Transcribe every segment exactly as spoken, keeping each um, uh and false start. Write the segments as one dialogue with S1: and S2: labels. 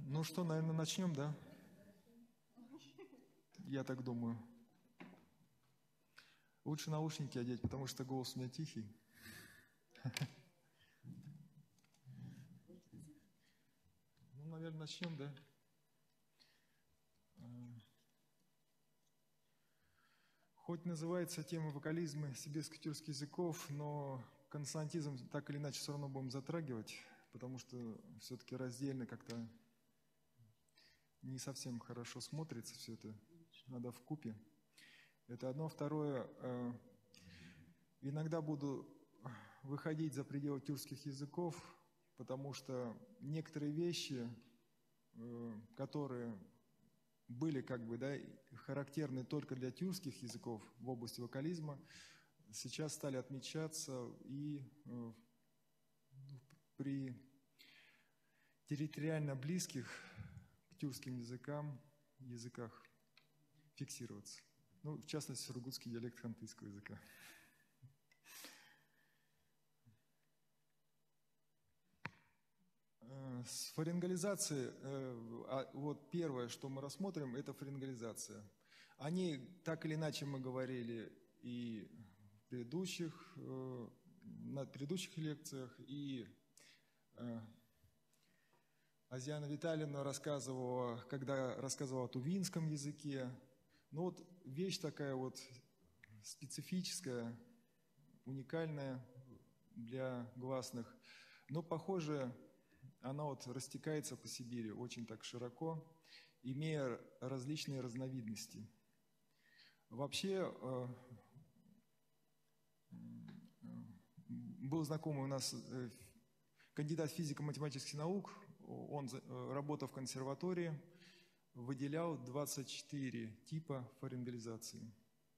S1: Ну что, наверное, начнем, да? Я так думаю. Лучше наушники одеть, потому что голос у меня тихий. Ну, наверное, начнем, да? Хоть называется тема вокализма сибирско-тюркских языков, но консонантизм так или иначе все равно будем затрагивать, потому что все-таки раздельно как-то не совсем хорошо смотрится все это. Надо вкупе. Это одно. Второе, иногда буду выходить за пределы тюркских языков, потому что некоторые вещи, которые были как бы, да, характерны только для тюркских языков в области вокализма, сейчас стали отмечаться и э, при территориально близких к тюркским языкам языках фиксироваться. Ну, в частности, сургутский диалект хантыйского языка. С фарингализацией, вот первое, что мы рассмотрим, это фарингализация. О ней так или иначе мы говорили и в предыдущих, на предыдущих лекциях, и Азиана Витальевна рассказывала, когда рассказывала о тувинском языке. Ну вот вещь такая вот специфическая, уникальная для гласных, но похоже, она вот растекается по Сибири очень так широко, имея различные разновидности. Вообще, был знакомый у нас кандидат физико-математических наук, он, работая в консерватории, выделял двадцать четыре типа фарингализации.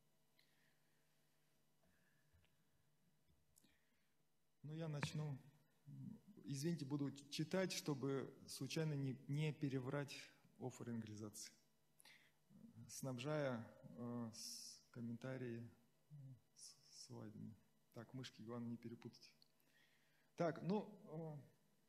S1: Ну, я начну. Извините, буду читать, чтобы случайно не, не переврать о фарингализации, снабжая э, с комментарии с слайдами. Так, мышки, главное, не перепутать. Так, ну, э,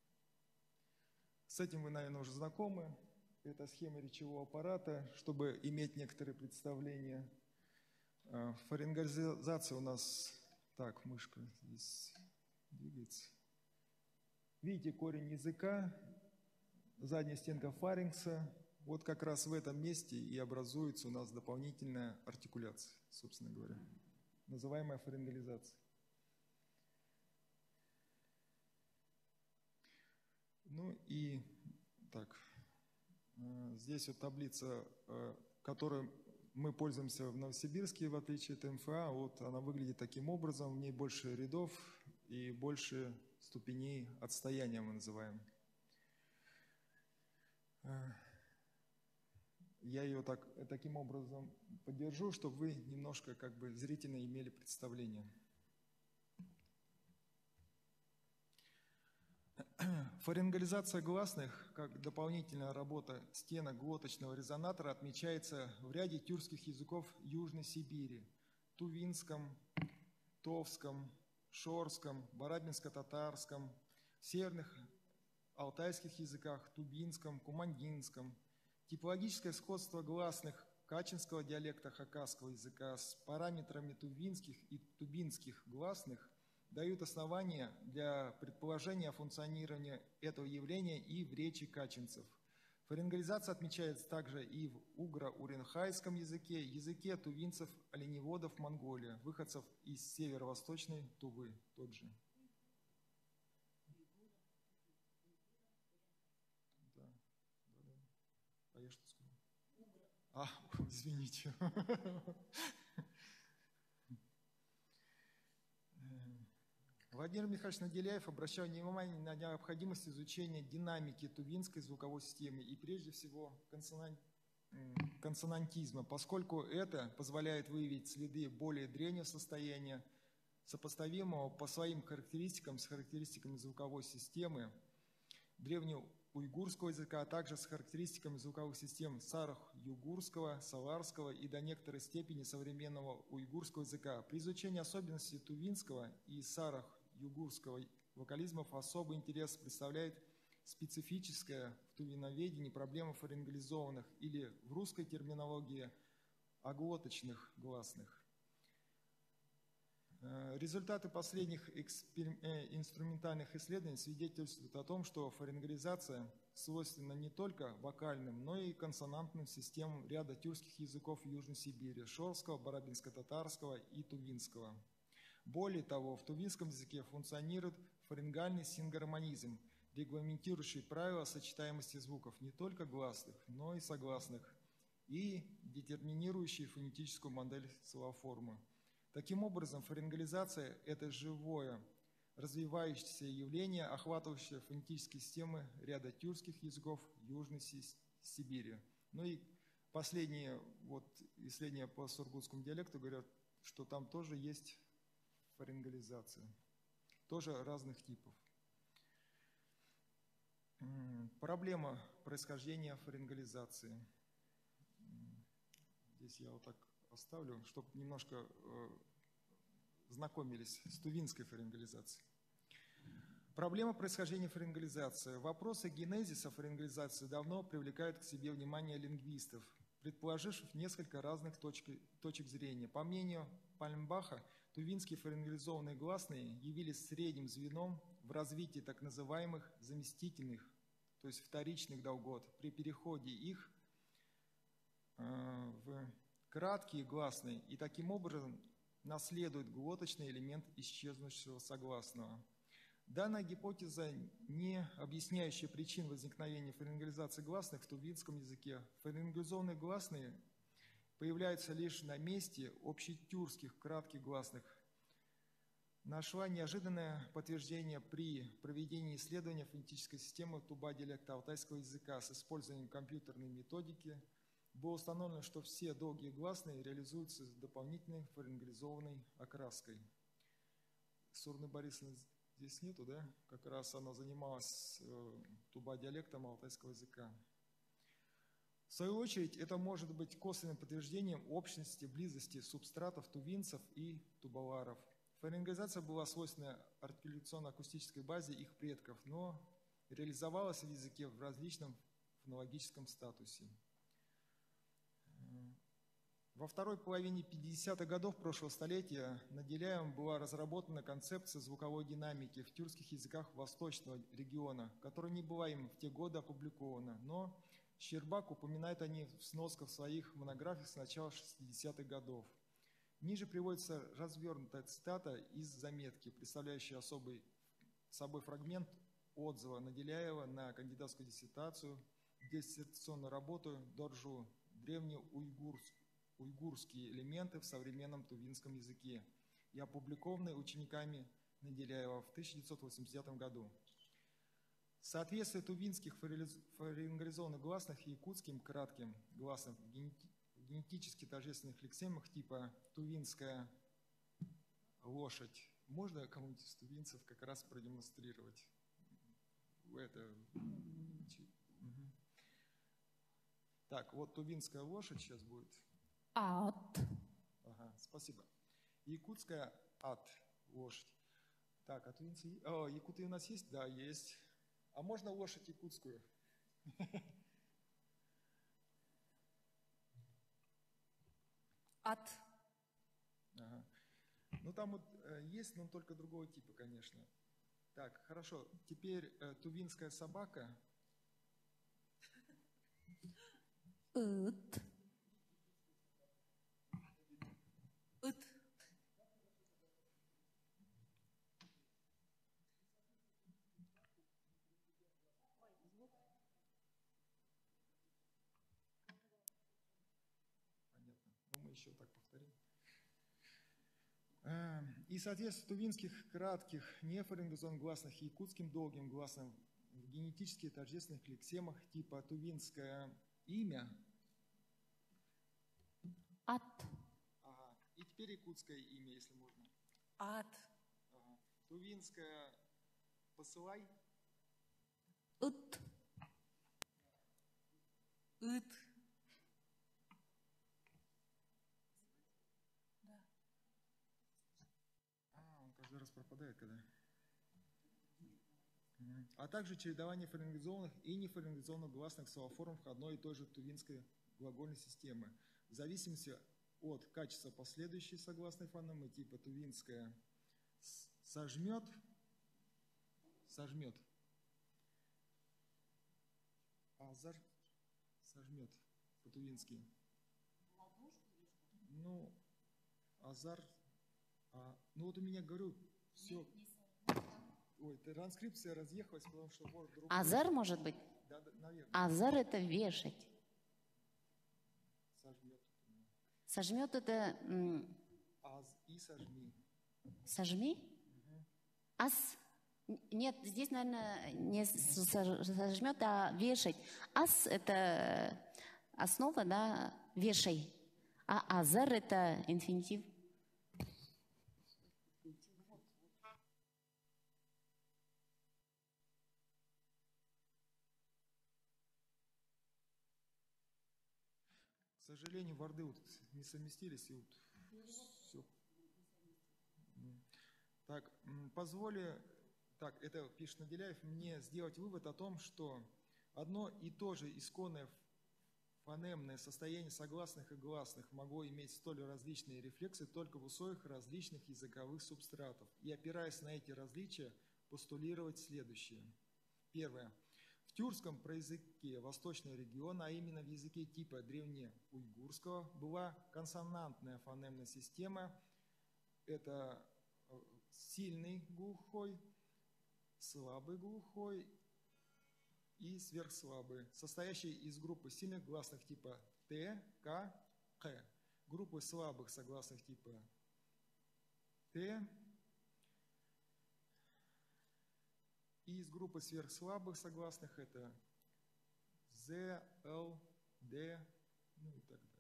S1: с этим вы, наверное, уже знакомы. Это схема речевого аппарата, чтобы иметь некоторые представления. Э, фарингализация у нас... Так, мышка здесь двигается. Видите корень языка, задняя стенка фарингса. Вот как раз в этом месте и образуется у нас дополнительная артикуляция, собственно говоря, называемая фарингализация. Ну и так, здесь вот таблица, которой мы пользуемся в Новосибирске, в отличие от МФА, вот она выглядит таким образом, в ней больше рядов и больше ступеней отстояния мы называем. Я ее так, таким образом поддержу, чтобы вы немножко как бы зрительно имели представление. Фарингализация гласных, как дополнительная работа стенок глоточного резонатора, отмечается в ряде тюркских языков Южной Сибири: тувинском, товском, шорском, барабинско-татарском, в северных алтайских языках тубинском, кумандинском. Типологическое сходство гласных качинского диалекта хакасского языка с параметрами тувинских и тубинских гласных дают основания для предположения о функционировании этого явления и в речи качинцев. Фарингализация отмечается также и в угро-уренхайском языке, языке тувинцев-оленеводов Монголии, выходцев из северо-восточной Тувы, тот же. Да, да, да. А я что сказал? А, извините. Владимир Михайлович Наделяев обращал внимание на необходимость изучения динамики тувинской звуковой системы и прежде всего консонан... консонантизма, поскольку это позволяет выявить следы более древнего состояния, сопоставимого по своим характеристикам с характеристиками звуковой системы древнеуйгурского языка, а также с характеристиками звуковых систем сарх-югурского, саларского и до некоторой степени современного уйгурского языка. При изучении особенностей тувинского и сарх-югурского вокализмов особый интерес представляет специфическая в тувиноведении проблема фарингализованных или в русской терминологии оглоточных гласных. Результаты последних инструментальных исследований свидетельствуют о том, что фарингализация свойственна не только вокальным, но и консонантным системам ряда тюркских языков Южной Сибири – шорского, барабинско-татарского и тувинского. Более того, в тувинском языке функционирует фарингальный сингармонизм, регламентирующий правила сочетаемости звуков не только гласных, но и согласных, и детерминирующий фонетическую модель словоформы. Таким образом, фарингализация – это живое, развивающееся явление, охватывающее фонетические системы ряда тюркских языков Южной Сибири. Ну и последние вот, исследования по сургутскому диалекту говорят, что там тоже есть фарингализация, тоже разных типов. Проблема происхождения фарингализации. Здесь я вот так оставлю, чтобы немножко э, знакомились с тувинской фарингализацией. Проблема происхождения фарингализации. Вопросы генезиса фарингализации давно привлекают к себе внимание лингвистов, предположивших несколько разных точек, точек зрения. По мнению Пальмбаха, тувинские фарингализованные гласные явились средним звеном в развитии так называемых заместительных, то есть вторичных долгот. При переходе их э, в краткие гласные и таким образом наследует глоточный элемент исчезнувшего согласного. Данная гипотеза, не объясняющая причин возникновения фарингализации гласных в тувинском языке. Фарингализованные гласные появляются лишь на месте общетюркских кратких гласных. Нашла неожиданное подтверждение при проведении исследования фонетической системы туба-диалекта алтайского языка с использованием компьютерной методики. Было установлено, что все долгие гласные реализуются с дополнительной фарингализованной окраской. Сурны Борисовны здесь нету, да? Как раз она занималась э, туба-диалектом алтайского языка. В свою очередь, это может быть косвенным подтверждением общности, близости субстратов тувинцев и тубаларов. Фарингализация была свойственна артикуляционно-акустической базе их предков, но реализовалась в языке в различном фонологическом статусе. Во второй половине пятидесятых годов прошлого столетия на Деляевом была разработана концепция звуковой динамики в тюркских языках восточного региона, которая не была им в те годы опубликована, но Щербак упоминает о ней в сносках своих монографий с начала шестидесятых годов. Ниже приводится развернутая цитата из заметки, представляющая особый собой фрагмент отзыва Наделяева на кандидатскую диссертацию, диссертационную работу Доржу «Древнеуйгурские элементы в современном тувинском языке» и опубликованной учениками Наделяева в тысяча девятьсот восьмидесятом году. Соответствие тувинских фарингализованных гласных и якутским кратким гласным в генетически тождественных лексемах типа тувинская лошадь. Можно кому-нибудь из тувинцев как раз продемонстрировать? Это... Угу. Так, вот тувинская лошадь сейчас будет.
S2: Ат.
S1: Ага, спасибо. Якутская ат, лошадь. Так, а тувинцы... О, якуты у нас есть? Да, есть. А можно лошадь якутскую?
S2: Ат.
S1: Ага. Ну там вот э, есть, но только другого типа, конечно. Так, хорошо. Теперь э, тувинская собака.
S2: Ит. Ит.
S1: Понятно. Ну, мы еще так повторим. И, соответственно, тувинских кратких нефарингализованных гласных и якутским долгим гласным в генетически тождественных лексемах типа тувинское имя.
S2: Ат.
S1: Ага. И теперь якутское имя, если можно.
S2: Ат.
S1: Ага. Тувинское посылай.
S2: Ит. Ит. Да.
S1: А, он каждый раз пропадает, когда... Мгм. А также чередование фонемизованных и нефонемизованных гласных в словоформах одной и той же тувинской глагольной системы. В зависимости от качества последующей согласной фонемы типа тувинская с- сожмет, сожмет, азар сожмет по-тувински. Ну, азар, а, ну вот у меня, говорю, все. Ой, транскрипция разъехалась, потому что вот другой.
S2: Азар, может быть?
S1: Да, да, наверное.
S2: Азар — это вешать.
S1: Сожмет.
S2: Сожмет — это м,
S1: Аз и сожми.
S2: сожми? Ас? Н- Нет, здесь, наверное, не с- сож- сожмет, а вешать. Ас — это основа, да, вешай. А азар — это инфинитив.
S1: К сожалению, ворды вот не совместились, и вот все. Так, м, позволю, так, это пишет Наделяев, мне сделать вывод о том, что одно и то же исконное фонемное состояние согласных и гласных могло иметь столь различные рефлексы только в условиях различных языковых субстратов. И опираясь на эти различия, постулировать следующее. Первое. В тюркском проязыке восточного региона, а именно в языке типа древнеуйгурского, была консонантная фонемная система. Это э, сильный глухой, слабый глухой и сверхслабый, состоящий из группы сильных гласных типа Т, К, Х, группы слабых согласных типа Т и из группы сверхслабых согласных это З, Л, Д, ну и так далее.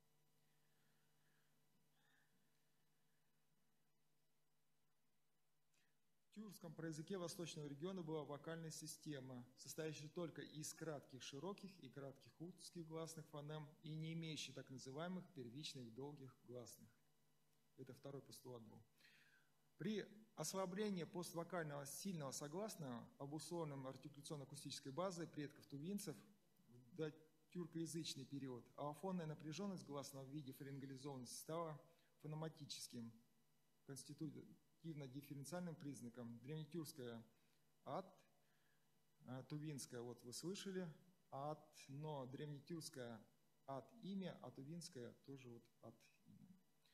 S1: В тюркском проязыке восточного региона была вокальная система, состоящая только из кратких широких и кратких узких гласных фонем и не имеющая так называемых первичных долгих гласных. Это второй постулат был. При ослаблении поствокального сильного согласного, обусловленным артикуляционно-акустической базой предков тувинцев в дотюркоязычный период, аллофонная напряженность гласного в виде фарингализованности стала фонематическим, конститутивно-дифференциальным признаком. Древнетюркская ат, тувинская, вот вы слышали, ат, но древнетюркская ат имя, а тувинская тоже вот ат имя.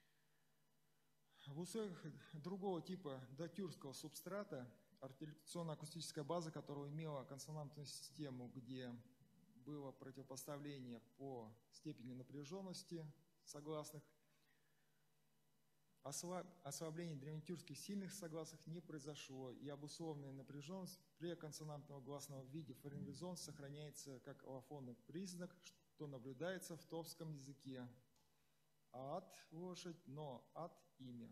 S1: В условиях другого типа дотюркского субстрата, артикуляционно-акустическая база которого имела консонантную систему, где было противопоставление по степени напряженности согласных, ослабление древнетюркских сильных согласных не произошло, и обусловленная напряженность преконсонантного гласного в виде фарингализон сохраняется как аллофонный признак, что наблюдается в товском языке. Ат – лошадь, но ат – имя.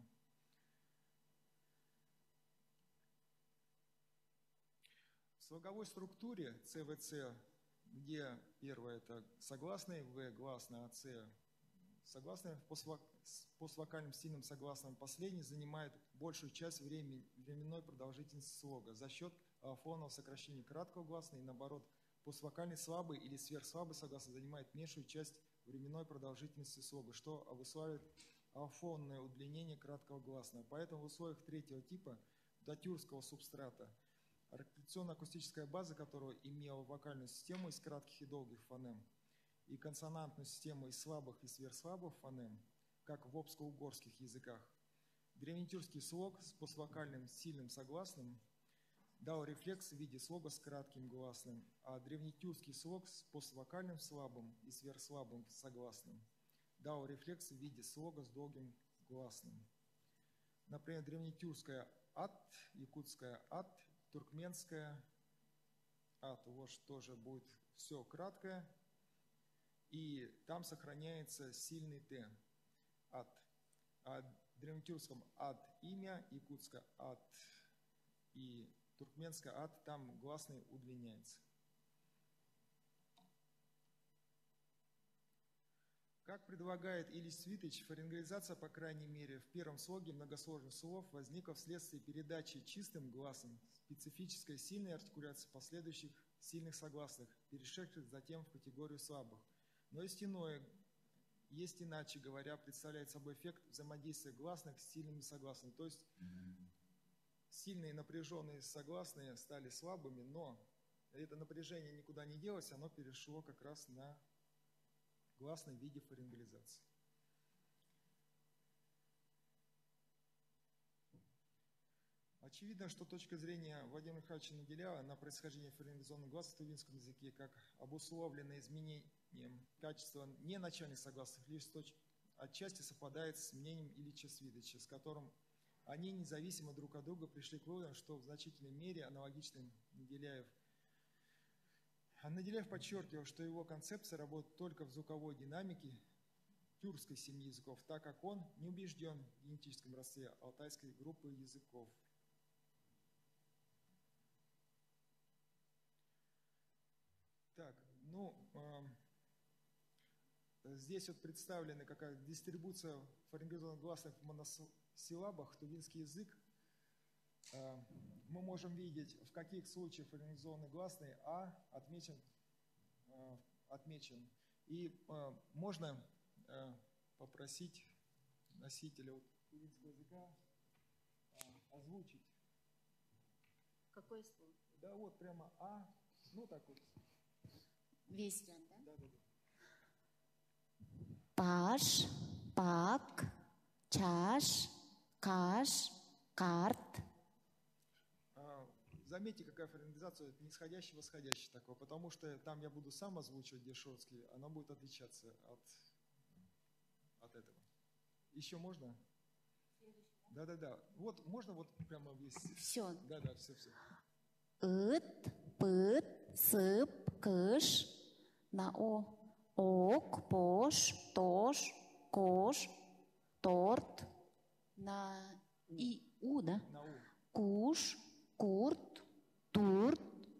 S1: В слоговой структуре С В Ц, где первое – это согласные, В – гласные, а С – согласные, с поствокальным сильным согласным последний занимает большую часть времени, временной продолжительности слога за счет аллофонного сокращения краткого гласного, и наоборот, поствокальный слабый или сверхслабый согласный занимает меньшую часть временной продолжительности слога, что обуславливает аллофонное удлинение краткого гласного. Поэтому в условиях третьего типа дотюркского субстрата, артикуляционно-акустическая база которого имела вокальную систему из кратких и долгих фонем и консонантную систему из слабых и сверхслабых фонем, как в обско-угорских языках, древнетюркский слог с поствокальным сильным согласным дал рефлекс в виде слога с кратким гласным, а древнетюркский слог с поствокальным слабым и сверхслабым согласным дал рефлекс в виде слога с долгим гласным. Например, древнетюркская ат, якутская ат, туркменская ат, вот тоже будет все краткое, и там сохраняется сильный Т, ат. А в древнетюркском ад имя, якутское ад и туркменское ад, там гласный удлиняется. Как предлагает Ильич Свитыч, фарингализация, по крайней мере, в первом слоге многосложных слов возникла вследствие передачи чистым гласом специфической сильной артикуляции последующих сильных согласных, перешедших затем в категорию слабых. Но есть иное, есть иначе говоря, представляет собой эффект взаимодействия гласных с сильными согласными. То есть сильные напряженные согласные стали слабыми, но это напряжение никуда не делось, оно перешло как раз на гласный в виде фарингализации. Очевидно, что точка зрения Владимира Михайловича Наделя на происхождение фарингализационных гласов в тувинском языке как обусловленное изменением качества неначальных согласных лишь отчасти совпадает с мнением Ильича Свитыча, с которым они независимо друг от друга пришли к выводу, что в значительной мере аналогичным Наделяев. А Наделяев подчеркивал, что его концепция работает только в звуковой динамике тюркской семьи языков, так как он не убежден в генетическом родстве алтайской группы языков. Так, ну, э, здесь вот представлена какая дистрибуция фарингализованных гласных в моносиллабах, тувинский язык. Э, мы можем видеть, в каких случаях фарингализованные гласные А отмечен, э, отмечен. И э, можно э, попросить носителя вот, тувинского языка э, озвучить.
S2: Какое слово?
S1: Да, вот прямо А, ну так вот.
S2: Весь ряд, да?
S1: Да, да, да.
S2: Паш, пак, чаш, каш, карт.
S1: А, заметьте, какая фарингализация, нисходящий, восходящий такой, потому что там я буду сам озвучивать Дешевский, она будет отличаться от, от этого. Еще можно? Да, да, да. Вот можно вот прямо весь.
S2: Все.
S1: Да, да, все, все.
S2: Ыт, пыт, сып, кыш, на о. Ок, пош, тош, кош, торт, на и у, да?
S1: На У.
S2: Куш, курт, турт,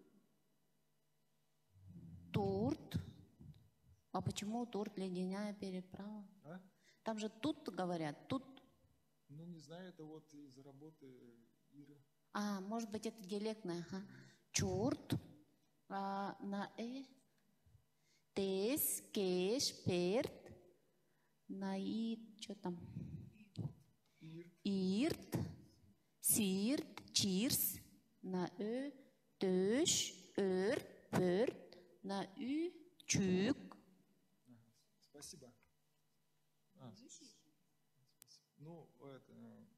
S2: турт. А почему турт ледяная переправа?
S1: А?
S2: Там же тут говорят, тут.
S1: Ну, не знаю, это вот из работы Иры.
S2: А, может быть, это диалектное. Ага. Чурт, а, на э. Тес, кеш, перт, на и, что там?
S1: Ирт.
S2: Ирт, сирт, чирс, на ö, төш, өрт, пörт, на ü, чук.
S1: Ага, спасибо. А, спасибо. Ну, это...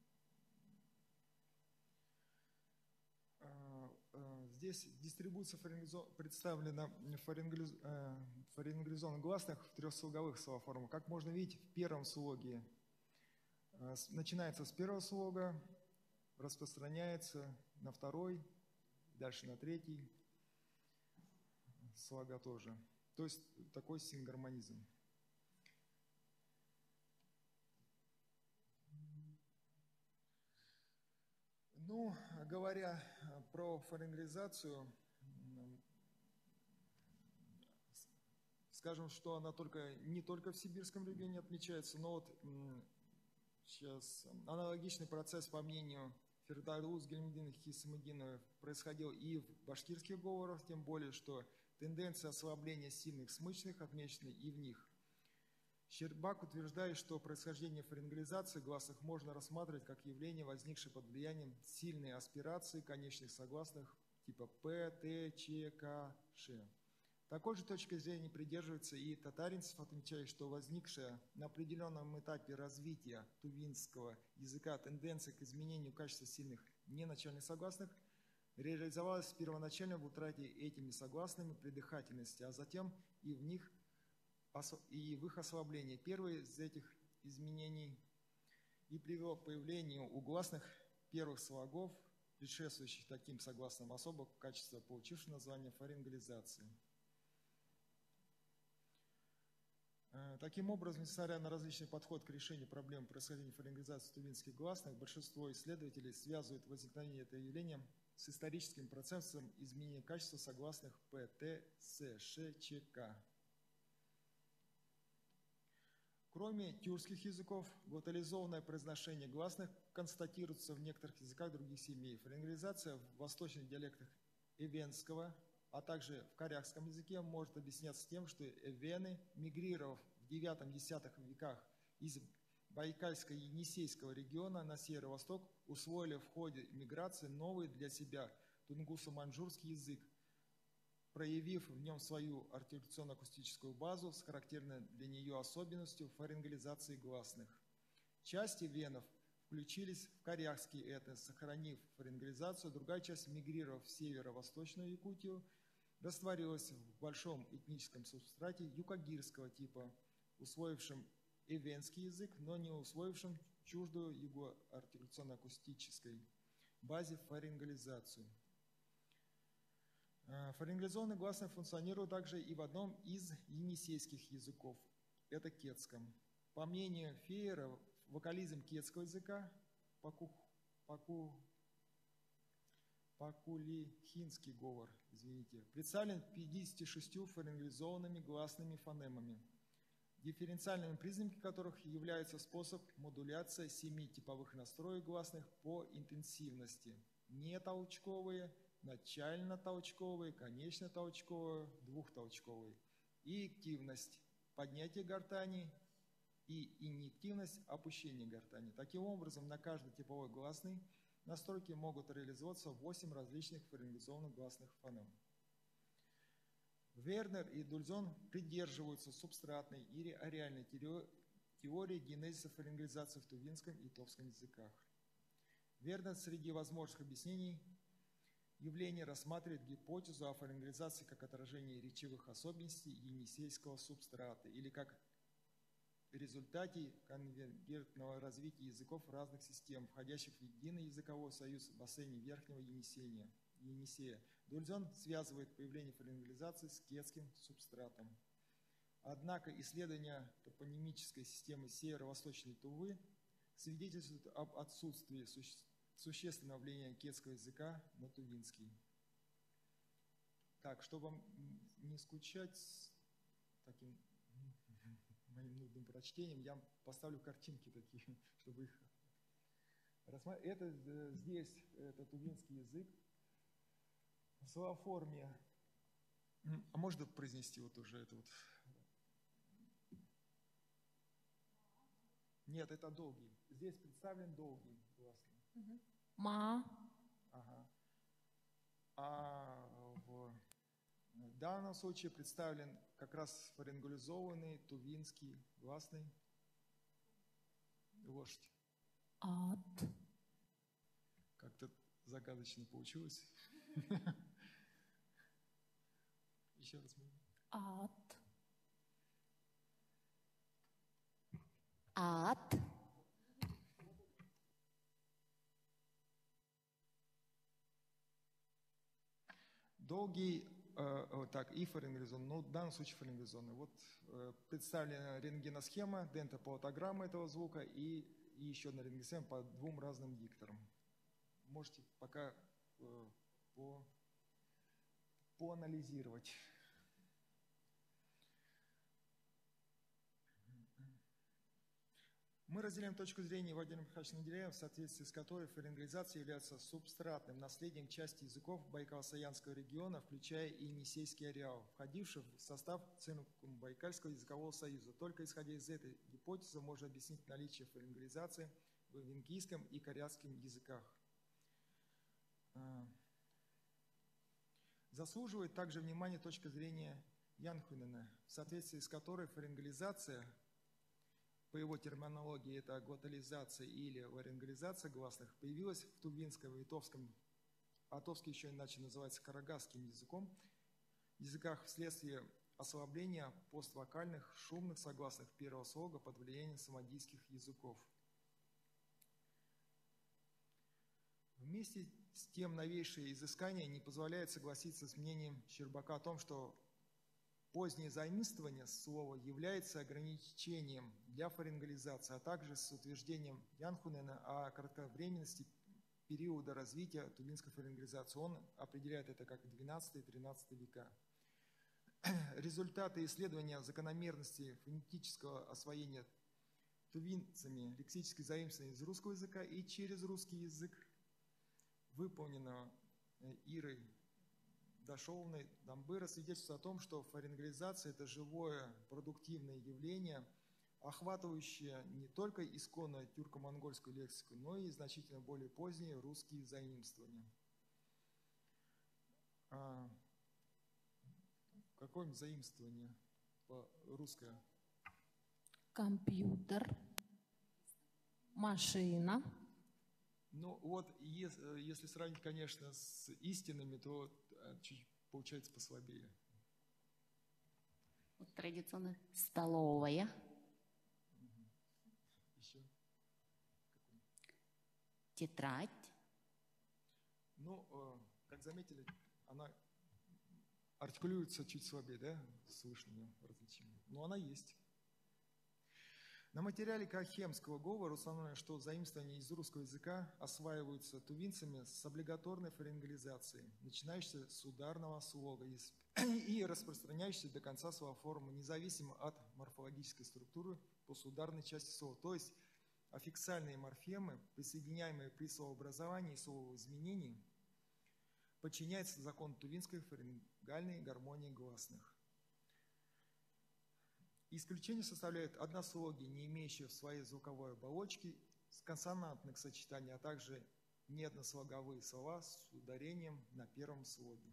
S1: Здесь дистрибуция представлена фарингализованных гласных в трехслоговых словоформах. Как можно видеть, в первом слоге начинается с первого слога, распространяется на второй, дальше на третий слога тоже. То есть такой сингармонизм. Ну, говоря про фарингализацию, скажем, что она только, не только в сибирском регионе отмечается, но вот сейчас аналогичный процесс, по мнению Фердайлуз, Гельмединов и Хисамудинова, происходил и в башкирских говорах, тем более, что тенденция ослабления сильных смычных отмечена и в них. Щербак утверждает, что происхождение фарингализации гласных можно рассматривать как явление, возникшее под влиянием сильной аспирации конечных согласных типа П, Т, Ч, К, Ш. Такой же точки зрения придерживается и Татаринцев, отмечая, что возникшая на определенном этапе развития тувинского языка тенденция к изменению качества сильных неначальных согласных реализовалась первоначально в утрате этими согласными придыхательности, а затем и в них и в их ослаблении. Первое из этих изменений и привело к появлению у гласных первых слогов, предшествующих таким согласным особо качества, получивших название фарингализации. Таким образом, несмотря на различный подход к решению проблем происхождения фарингализации тувинских гласных, большинство исследователей связывают возникновение этого явления с историческим процессом изменения качества согласных П, Т, С, Ш, Ч, К. Кроме тюркских языков, глотализованное произношение гласных констатируется в некоторых языках других семей. Фарингеализация в восточных диалектах эвенского, а также в корякском языке может объясняться тем, что эвены, мигрировав в девятом-десятом веках из Байкальско-Енисейского региона на северо-восток, усвоили в ходе миграции новый для себя тунгусо-маньчжурский язык, проявив в нем свою артикуляционно-акустическую базу с характерной для нее особенностью фарингеализации гласных. Часть эвенов включились в корякский этнос, сохранив фарингеализацию, другая часть, мигрировав в северо-восточную Якутию, растворилась в большом этническом субстрате юкагирского типа, усвоившем эвенский язык, но не усвоившем чуждую его артикуляционно-акустической базе фарингеализацию. Фарингеализованные гласные функционируют также и в одном из енисейских языков, это кетском. По мнению Фейера, вокализм кетского языка, паку, паку, пакулихинский говор, извините, представлен пятьюдесятью шестью фарингеализованными гласными фонемами, дифференциальными признаками которых является способ модуляции семи типовых настроек гласных по интенсивности: нетолчковые, начально-толчковые, конечно-толчковые, двухтолчковые, и активность поднятия гортани и инъективность опущения гортани. Таким образом, на каждой типовой гласной настройки могут реализоваться восемь различных фарингеализованных гласных фонем. Вернер и Дульзон придерживаются субстратной или ареальной теории генезиса фарингеализации в тувинском и товском языках. Вернер среди возможных объяснений явление рассматривает гипотезу о фарингеализации как отражение речевых особенностей енисейского субстрата или как в результате конвергентного развития языков разных систем, входящих в единый языковой союз в бассейне Верхнего Енисея. Енисея. Дульзон связывает появление фарингеализации с кетским субстратом. Однако исследования топонимической системы северо-восточной Тувы свидетельствуют об отсутствии суще существенного влияния кетского языка на тувинский. Так, чтобы не скучать с таким моим нудным прочтением, я поставлю картинки такие, чтобы их рассмотреть. Это здесь, это тувинский язык. В словоформе, а можно произнести вот уже это вот? Нет, это долгий. Здесь представлен долгий гласный.
S3: Угу. Ма.
S1: Ага. А в данном случае представлен как раз фарингеализованный тувинский гласный лошадь.
S3: Ат.
S1: Как-то загадочно получилось. Еще раз.
S3: Ат.
S2: Ат.
S1: Долгий, э, вот так, и фарингеализованный, но в данном случае фарингеализованный. Вот э, представлена рентгеносхема, дентополотограмма этого звука и, и еще одна рентгеносхема по двум разным дикторам. Можете пока э, по, поанализировать. Мы разделяем точку зрения Владимира Михайловича Неделяева, в соответствии с которой фарингеализация является субстратным наследием части языков Байкало-Саянского региона, включая и Енисейский ареал, входивший в состав Цинуко-Байкальского языкового союза. Только исходя из этой гипотезы можно объяснить наличие фарингеализации в эвенкийском и корякском языках. Заслуживает также внимания точка зрения Янхунена, в соответствии с которой фарингеализация, по его терминологии это глотализация или ларингеализация гласных, появилась в тувинском и товском, а товский еще иначе называется карагасским языком, языках вследствие ослабления поствокальных шумных согласных первого слога под влиянием самодийских языков. Вместе с тем новейшие изыскания не позволяют согласиться с мнением Щербака о том, что позднее заимствование слова является ограничением для фарингеализации, а также с утверждением Янхунена о кратковременности периода развития тувинской фарингеализации. Он определяет это как двенадцатый-тринадцатый века. Результаты исследования закономерности фонетического освоения тувинцами лексическое заимствование из русского языка и через русский язык, выполнено Ирой Дашовной Дамбыра, свидетельствует о том, что фарингализация – это живое продуктивное явление, охватывающее не только исконно тюрко-монгольскую лексику, но и значительно более поздние русские заимствования. А какое заимствование русское?
S3: Компьютер. Машина.
S1: Ну вот, если, если сравнить, конечно, с истинными, то чуть получается послабее.
S2: Вот традиционно столовая.
S1: Еще?
S2: Тетрадь.
S1: Ну, как заметили, она артикулируется чуть слабее, да, слышно различимо. Но она есть. На материале Кахемского говора установлено, что заимствования из русского языка осваиваются тувинцами с облигаторной фарингализацией, начинающейся с ударного слога и распространяющейся до конца своей формы, независимо от морфологической структуры послеударной части слова. То есть аффиксальные морфемы, присоединяемые при словообразовании и словоизменении, подчиняются закону тувинской фарингальной гармонии гласных. Исключение составляют однослоги, не имеющие в своей звуковой оболочке консонантных сочетаний, а также неоднослоговые слова с ударением на первом слоге.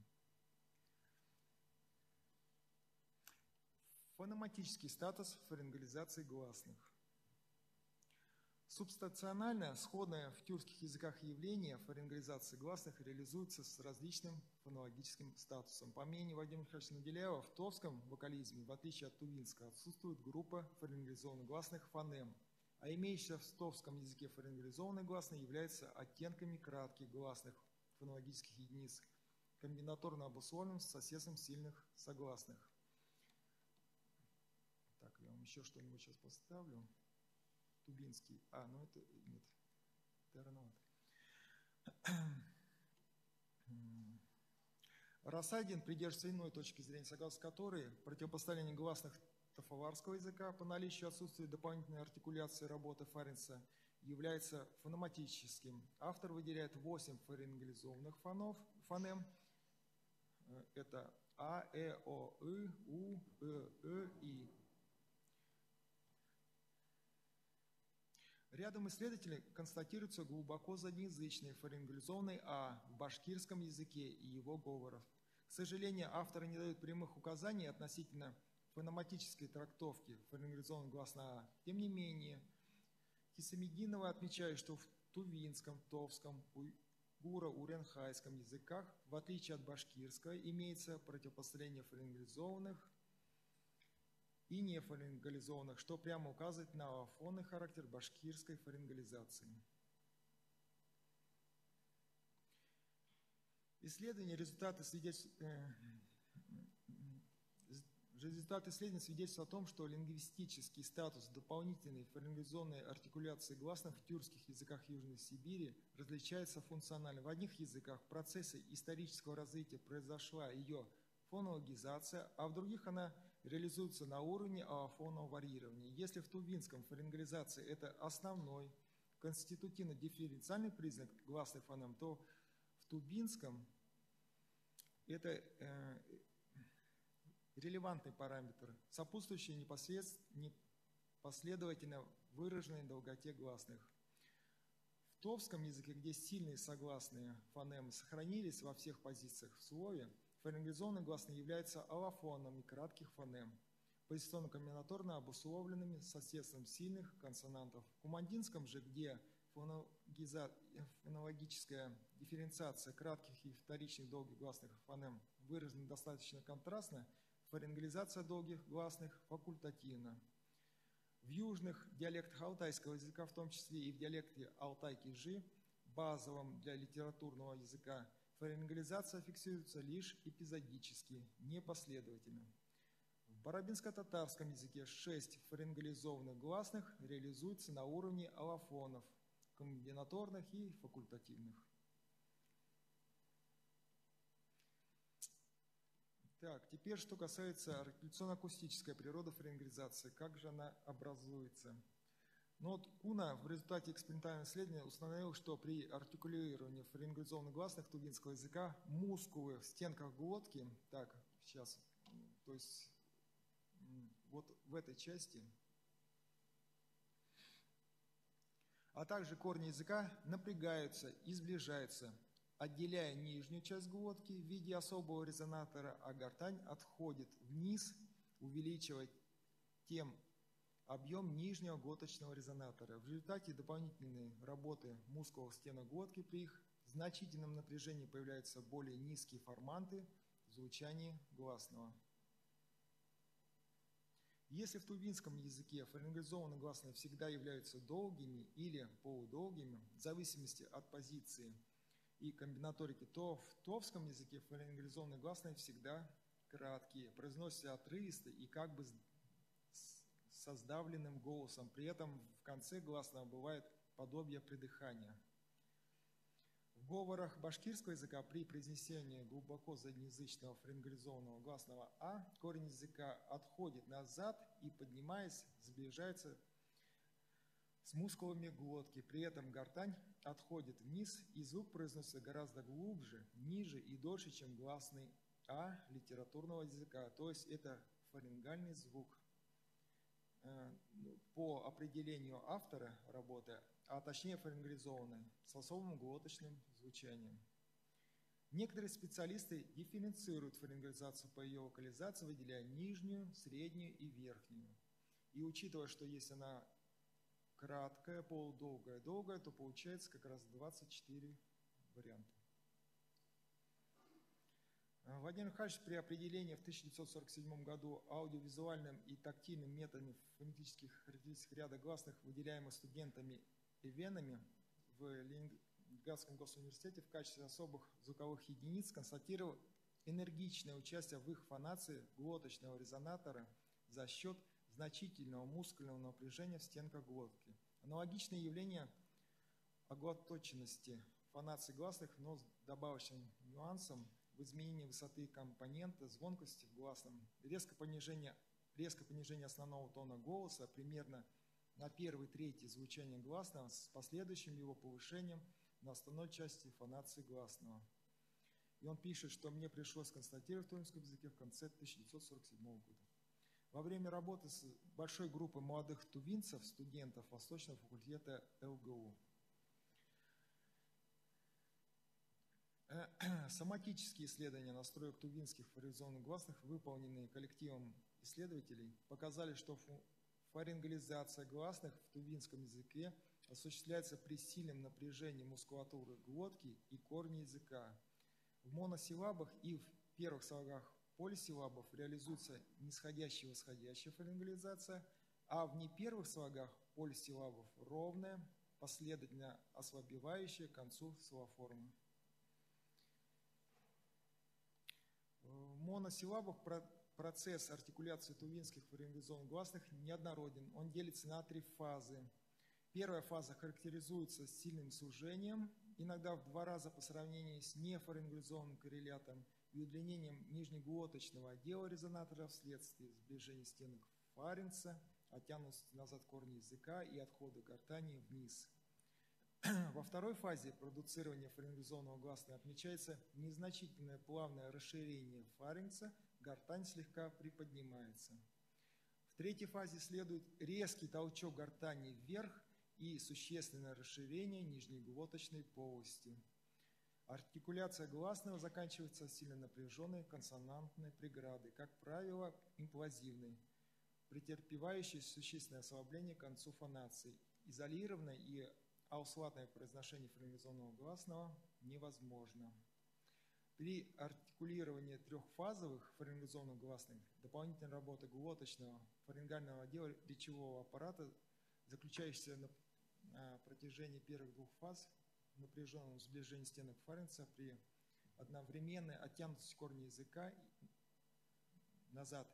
S1: Фонематический статус фарингализации гласных. Субстанционально сходное в тюркских языках явление фарингализации гласных реализуется с различным фонологическим статусом. По мнению Вадима Михайловича Наделяева, в товском вокализме, в отличие от тувинского, отсутствует группа фарингализованных гласных фонем, а имеющиеся в товском языке фарингализованные гласные являются оттенками кратких гласных фонологических единиц, комбинаторно обусловленным с соседством сильных согласных. Так, я вам еще что-нибудь сейчас поставлю. Тубинский. А, ну это нет. Это рановато. Рассадин придерживается иной точки зрения, согласно которой противопоставление гласных тафаварского языка по наличию отсутствия дополнительной артикуляции работы фаринца является фонематическим. Автор выделяет восемь фарингализованных фонов, фонем. Это А, Э, О, И, У, Э, Э, И. Рядом исследователей констатируются глубоко заднеязычные фарингализованные А в башкирском языке и его говоров. К сожалению, авторы не дают прямых указаний относительно фонематической трактовки фарингализованного гласного А. Тем не менее, Хисамиддинова отмечает, что в тувинском, товском, уйгуро-уренхайском языках, в отличие от башкирского, имеется противопоставление фарингализованных и нефарингализованных, что прямо указывает на аллофонный характер башкирской фарингализации. Исследования, результаты, свидетельств... результаты исследований свидетельствуют о том, что лингвистический статус дополнительной фарингализованной артикуляции гласных в тюркских языках Южной Сибири различается функционально. В одних языках в процессе исторического развития произошла ее фонологизация, а в других она реализуется на уровне аллофонного варьирования. Если в тувинском фарингализация – это основной конститутивно-дифференциальный признак гласных фонем, то в тувинском это э, релевантный параметр, сопутствующий непоследовательно выраженной долготе гласных. В товском языке, где сильные согласные фонемы сохранились во всех позициях в слове, фарингализованные гласные являются аллофонами кратких фонем, позиционно-комбинаторно обусловленными соседством сильных консонантов. В кумандинском же, где фонологическая дифференциация кратких и вторичных долгих гласных фонем выражена достаточно контрастно, фарингализация долгих гласных факультативна. В южных диалектах алтайского языка, в том числе и в диалекте алтай-кижи, базовом для литературного языка, фарингализация фиксируется лишь эпизодически, непоследовательно. В барабинско-татарском языке шесть фарингализованных гласных реализуются на уровне аллофонов, комбинаторных и факультативных. Так, теперь что касается артикуляционно-акустической природы фарингализации, как же она образуется? Но вот Куна в результате экспериментального исследования установил, что при артикулировании фарингеализованных гласных тувинского языка мускулы в стенках глотки, так, сейчас, то есть вот в этой части, а также корни языка напрягаются и сближаются, отделяя нижнюю часть глотки в виде особого резонатора, а гортань отходит вниз, увеличивая тем объем нижнего глоточного резонатора. В результате дополнительной работы мускулов стенок глотки при их значительном напряжении появляются более низкие форманты звучания гласного. Если в тувинском языке фарингеализованные гласные всегда являются долгими или полудолгими, в зависимости от позиции и комбинаторики, то в товском языке фарингеализованные гласные всегда краткие, произносятся отрывисто и как бы со сдавленным голосом. При этом в конце гласного бывает подобие придыхания. В говорах башкирского языка при произнесении глубоко заднеязычного фарингеализованного гласного «а» корень языка отходит назад и, поднимаясь, сближается с мускулами глотки. При этом гортань отходит вниз, и звук произносится гораздо глубже, ниже и дольше, чем гласный «а» литературного языка. То есть это фарингальный звук по определению автора работы, а точнее фарингеализованный, с особым глоточным звучанием. Некоторые специалисты дифференцируют фарингеализацию по ее локализации, выделяя нижнюю, среднюю и верхнюю. И учитывая, что если она краткая, полудолгая, долгая, то получается как раз двадцать четыре варианта. Владимир Михайлович при определении в тысяча девятьсот сорок седьмом году аудиовизуальным и тактильным методами фонетических характеристик ряда гласных, выделяемых студентами Эвенами в Ленинградском госуниверситете в качестве особых звуковых единиц, констатировал энергичное участие в их фонации глоточного резонатора за счет значительного мускульного напряжения в стенках глотки. Аналогичное явление оглоточенности фонации гласных, но с добавочным нюансом в изменении высоты компонента, звонкости в гласном, резкое понижение, резкое понижение основного тона голоса примерно на первой трети звучания гласного с последующим его повышением на основной части фонации гласного. И он пишет, что мне пришлось констатировать в тувинском языке в конце тысяча девятьсот сорок седьмого года. Во время работы с большой группой молодых тувинцев, студентов Восточного факультета эл гэ у, соматические исследования настроек тувинских фарингеализованных гласных, выполненные коллективом исследователей, показали, что фарингеализация гласных в тувинском языке осуществляется при сильном напряжении мускулатуры глотки и корня языка. В моносиллабах и в первых слогах полисиллабов реализуется нисходящая и восходящая фарингеализация, а в непервых слогах полисиллабов ровная, последовательно ослабевающая к концу словоформа. В моносиллабах процесс артикуляции тувинских фарингеализованных гласных неоднороден. Он делится на три фазы. Первая фаза характеризуется сильным сужением, иногда в два раза по сравнению с нефарингеализованным коррелятом и удлинением нижнеглоточного отдела резонатора вследствие сближения стенок фарингса, оттянутости назад корня языка и отхода гортани вниз. Во второй фазе продуцирования фарингеализованного гласного отмечается незначительное плавное расширение фарингса, гортань слегка приподнимается. В третьей фазе следует резкий толчок гортани вверх и существенное расширение нижнеглоточной полости. Артикуляция гласного заканчивается сильно напряженной консонантной преградой, как правило, имплазивной, претерпевающей существенное ослабление к концу фонации. Изолированное и ауслатное произношение фарингеализованного гласного невозможно. При артикулировании трехфазовых фарингеализованных гласных дополнительная работа глоточного фарингального отдела речевого аппарата, заключающаяся на, на протяжении первых двух фаз в напряженном сближении стенок фарингса при одновременной оттянутости корня языка назад.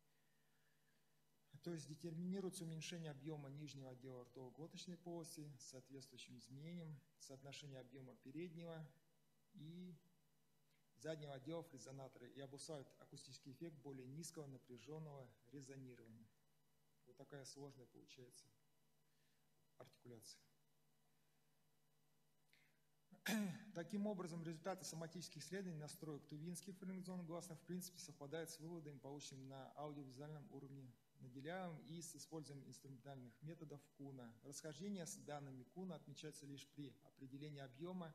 S1: То есть детерминируется уменьшение объема нижнего отдела ртово-глоточной полости с соответствующим изменением соотношения объема переднего и заднего отделов резонатора и обуславливает акустический эффект более низкого напряженного резонирования. Вот такая сложная получается артикуляции. Таким образом, результаты соматических исследований настроек тувинских фарингеозных гласных в принципе совпадают с выводами, полученными на аудиовизуальном уровне наделяем и с использованием инструментальных методов Куна. Расхождение с данными Куна отмечается лишь при определении объема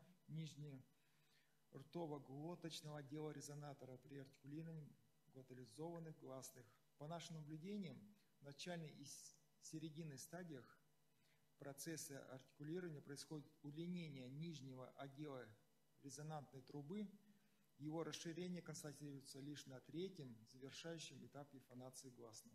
S1: нижнертово-глоточного отдела резонатора при артикулировании глотализованных гласных. По нашим наблюдениям, в начальной и серединной стадиях процесса артикулирования происходит удлинение нижнего отдела резонантной трубы. Его расширение констатируется лишь на третьем, завершающем этапе фонации гласного.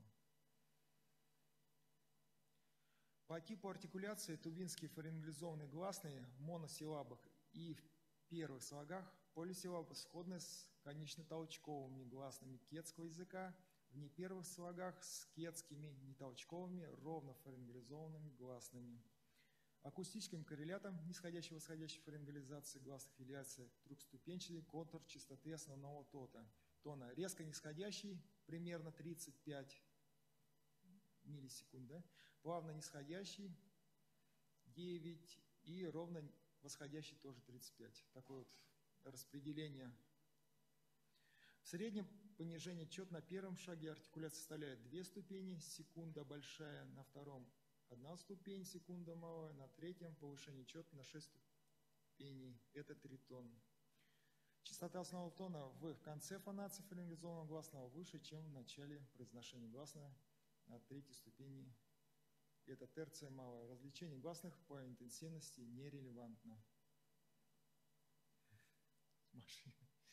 S1: По типу артикуляции тувинские фарингеозные гласные в моносиллабах и в первых слогах полисиллабы сходны с конечно-толчковыми гласными кетского языка, в непервых слогах с кетскими нетолчковыми ровнофарингеозными гласными. Акустическим коррелятом нисходящей-восходящей фарингеализации гласных является трехступенчатый контур частоты основного тота. Тона резко нисходящий, примерно тридцать пять миллисекунд, да? Плавно нисходящий девять и ровно восходящий тоже тридцать пять. Такое вот распределение. В среднем понижение чет на первом шаге артикуляции составляет две ступени, секунда большая, на втором одна ступень, секунда малая, на третьем повышение чета на шесть ступеней, это тритон. Частота основного тона в конце фонации фарингеозного гласного выше, чем в начале произношения гласного на третьей ступени, это терция малая. Различение гласных по интенсивности нерелевантно. Машина.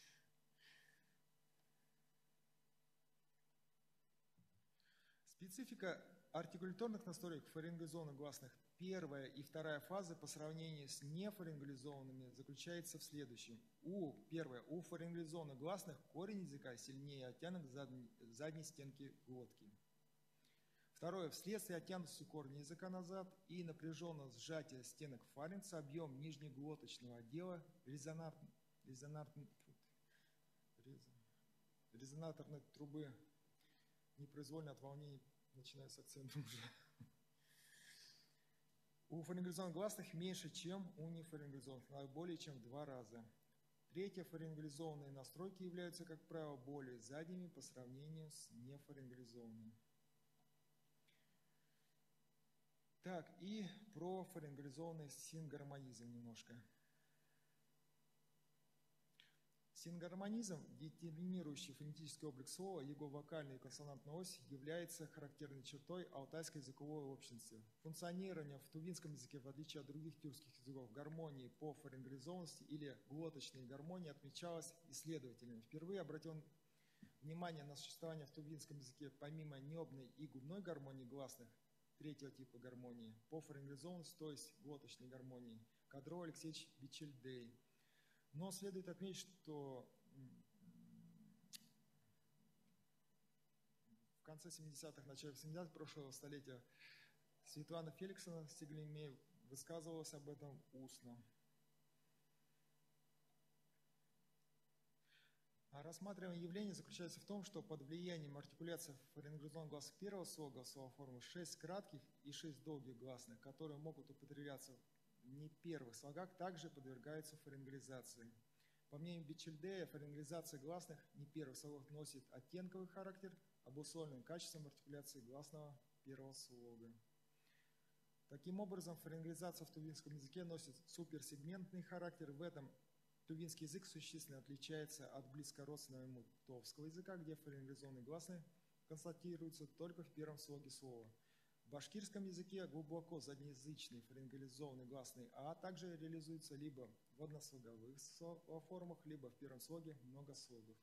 S1: Специфика артикуляторных настроек фарингеозных гласных первая и вторая фазы по сравнению с нефарингеозными заключается в следующем. У, первое, у фарингеозных гласных корень языка сильнее оттянут задней, задней стенки глотки. Второе, вследствие оттянутости корня языка назад и напряженного сжатия стенок фарингса объем нижнеглоточного отдела резонатор, резонатор, резонаторной трубы непроизвольно от волнений начинаю с акцентом уже. У фарингеозных гласных меньше, чем у нефарингеозных, а более чем в два раза. Третье, фарингеозные настройки являются, как правило, более задними по сравнению с нефарингеозными. Так, и про фарингеозный сингармонизм немножко. Сингармонизм, детерминирующий фонетический облик слова, его вокальная и консонантная ось, является характерной чертой алтайской языковой общности. Функционирование в тувинском языке, в отличие от других тюркских языков, гармонии по фарингеозности или глоточной гармонии отмечалось исследователями. Впервые обратил внимание на существование в тувинском языке помимо небной и губной гармонии гласных, третьего типа гармонии, по фарингеозности, то есть глоточной гармонии, Кадров Алексеевич Бичельдей. Но следует отметить, что в конце семидесятых, начале семидесятых прошлого столетия Светлана Феликсовна Стеглемей высказывалась об этом устно. А рассматриваемое явление заключается в том, что под влиянием артикуляции фарингеозного гласа первого слога словоформы шесть кратких и шесть долгих гласных, которые могут употребляться в непервых слогах, также подвергаются фарингеализации. По мнению Бичельдея, фарингеализация гласных непервых слогов носит оттенковый характер, обусловленный качеством артикуляции гласного первого слога. Таким образом, фарингеализация в тувинском языке носит суперсегментный характер. В этом тувинский язык существенно отличается от близкородственного ему товского языка, где фарингеозные гласные констатируются только в первом слоге слова. В башкирском языке глубоко заднеязычные фарингеализованные гласные «а» также реализуются либо в однослоговых формах, либо в первом слоге многослогов.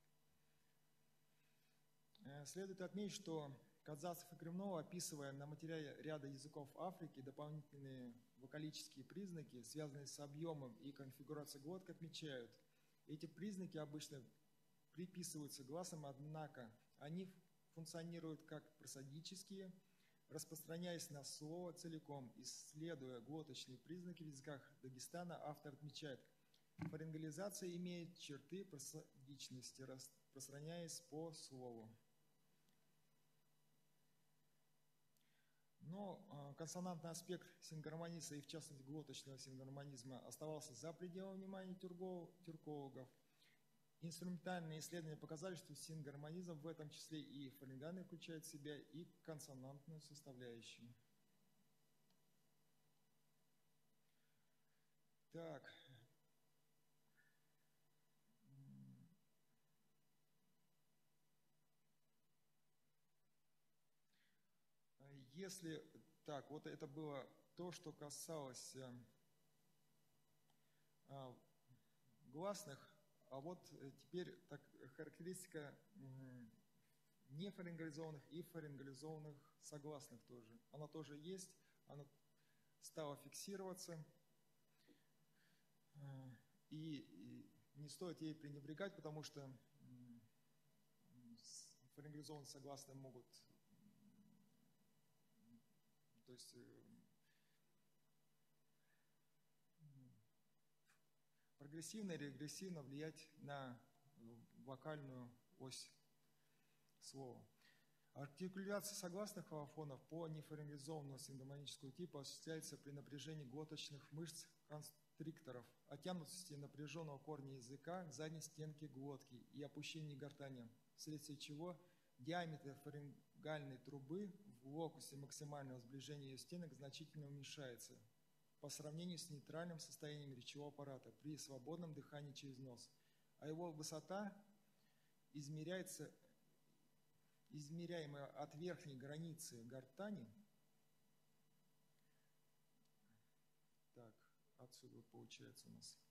S1: Следует отметить, что Кадзасов и Кремнова, описывая на материале ряда языков Африки дополнительные вокалические признаки, связанные с объемом и конфигурацией глоток, отмечают. Эти признаки обычно приписываются гласам, однако они функционируют как просодические, распространяясь на слово целиком. Исследуя глоточные признаки в языках Дагестана, автор отмечает, фарингеализация имеет черты просодичности, распространяясь по слову. Но Но э, консонантный аспект сингармонизма и в частности глоточного сингармонизма оставался за пределами внимания тюрго- тюркологов. Инструментальные исследования показали, что сингармонизм в этом числе и фарингальный включает в себя и консонантную составляющую. Так. Если так, вот это было то, что касалось а, гласных, а вот теперь так, характеристика м, нефарингализованных и фарингализованных согласных тоже. Она тоже есть, она стала фиксироваться, а, и, и не стоит ей пренебрегать, потому что м, фарингализованные согласные могут, то есть прогрессивно и регрессивно влиять на вокальную ось слова. Артикуляция согласных аллофонов по нефарингализованному сингономоническому типу осуществляется при напряжении глоточных мышц констрикторов, оттянутости напряженного корня языка к задней стенке глотки и опущении гортани, вследствие чего диаметр фарингальной трубы в локусе максимального сближения ее стенок значительно уменьшается по сравнению с нейтральным состоянием речевого аппарата при свободном дыхании через нос, а его высота измеряется, измеряемая от верхней границы гортани. Так, отсюда вот получается у нас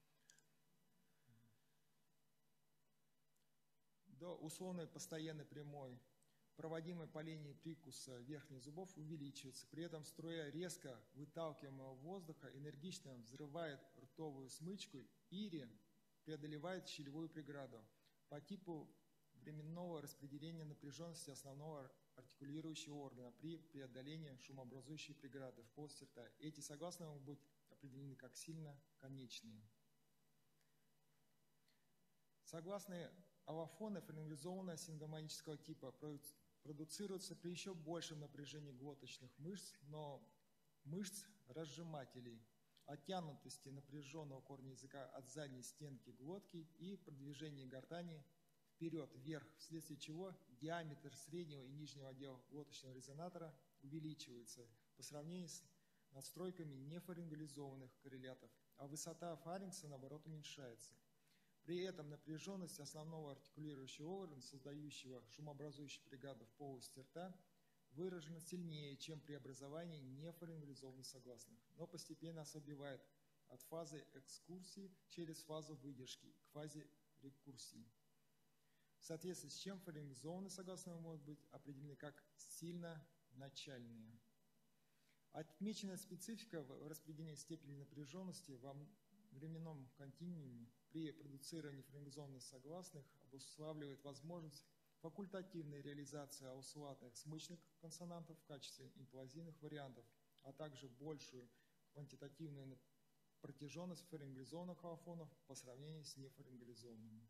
S1: до условной постоянной прямой, проводимой по линии прикуса верхних зубов, увеличивается. При этом струя резко выталкиваемого воздуха энергично взрывает ртовую смычку и преодолевает щелевую преграду по типу временного распределения напряженности основного артикулирующего органа при преодолении шумообразующей преграды в полости рта. Эти согласные могут быть определены как сильно конечные. Согласные аллофоны фарингализованного сингономонического типа продуцируются при еще большем напряжении глоточных мышц, но мышц разжимателей, оттянутости напряженного корня языка от задней стенки глотки и продвижении гортани вперед-вверх, вследствие чего диаметр среднего и нижнего отдела глоточного резонатора увеличивается по сравнению с надстройками нефарингализованных коррелятов, а высота фарингса, наоборот, уменьшается. При этом напряженность основного артикулирующего органа, создающего шумообразующую преграду в полости рта, выражена сильнее, чем при образовании нефарингализованных согласных, но постепенно ослабевает от фазы экскурсии через фазу выдержки к фазе рекурсии. В соответствии с чем фарингализованные согласные могут быть определены как сильно начальные. Отмеченная специфика в распределении степени напряженности во временном континууме при продуцировании фарингализованных согласных обуславливает возможность факультативной реализации аусулатных смычных консонантов в качестве имплазивных вариантов, а также большую квантитативную протяженность фарингализованных аллофонов по сравнению с нефарингализованными.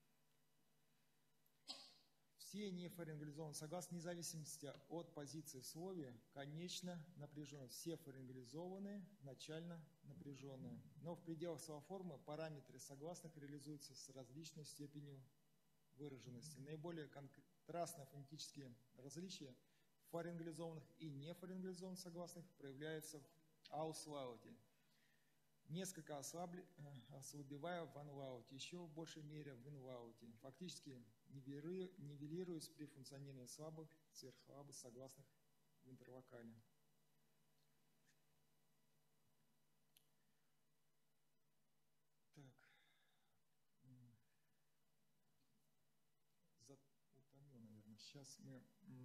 S1: Все нефарингализованные согласные, вне зависимости от позиции в слове, конечно напряжены. Все фарингализованные, начально напряженные. Но в пределах словоформы параметры согласных реализуются с различной степенью выраженности. Наиболее контрастные фонетические различия фарингализованных и нефарингализованных согласных проявляются в ауслауте, несколько ослабли, ослабевая в анлауте, еще в большей мере в инлауте, фактически нивелируясь при функционировании слабых, сверхслабых согласных в интервокале. Так. Затомил, наверное. Сейчас мы...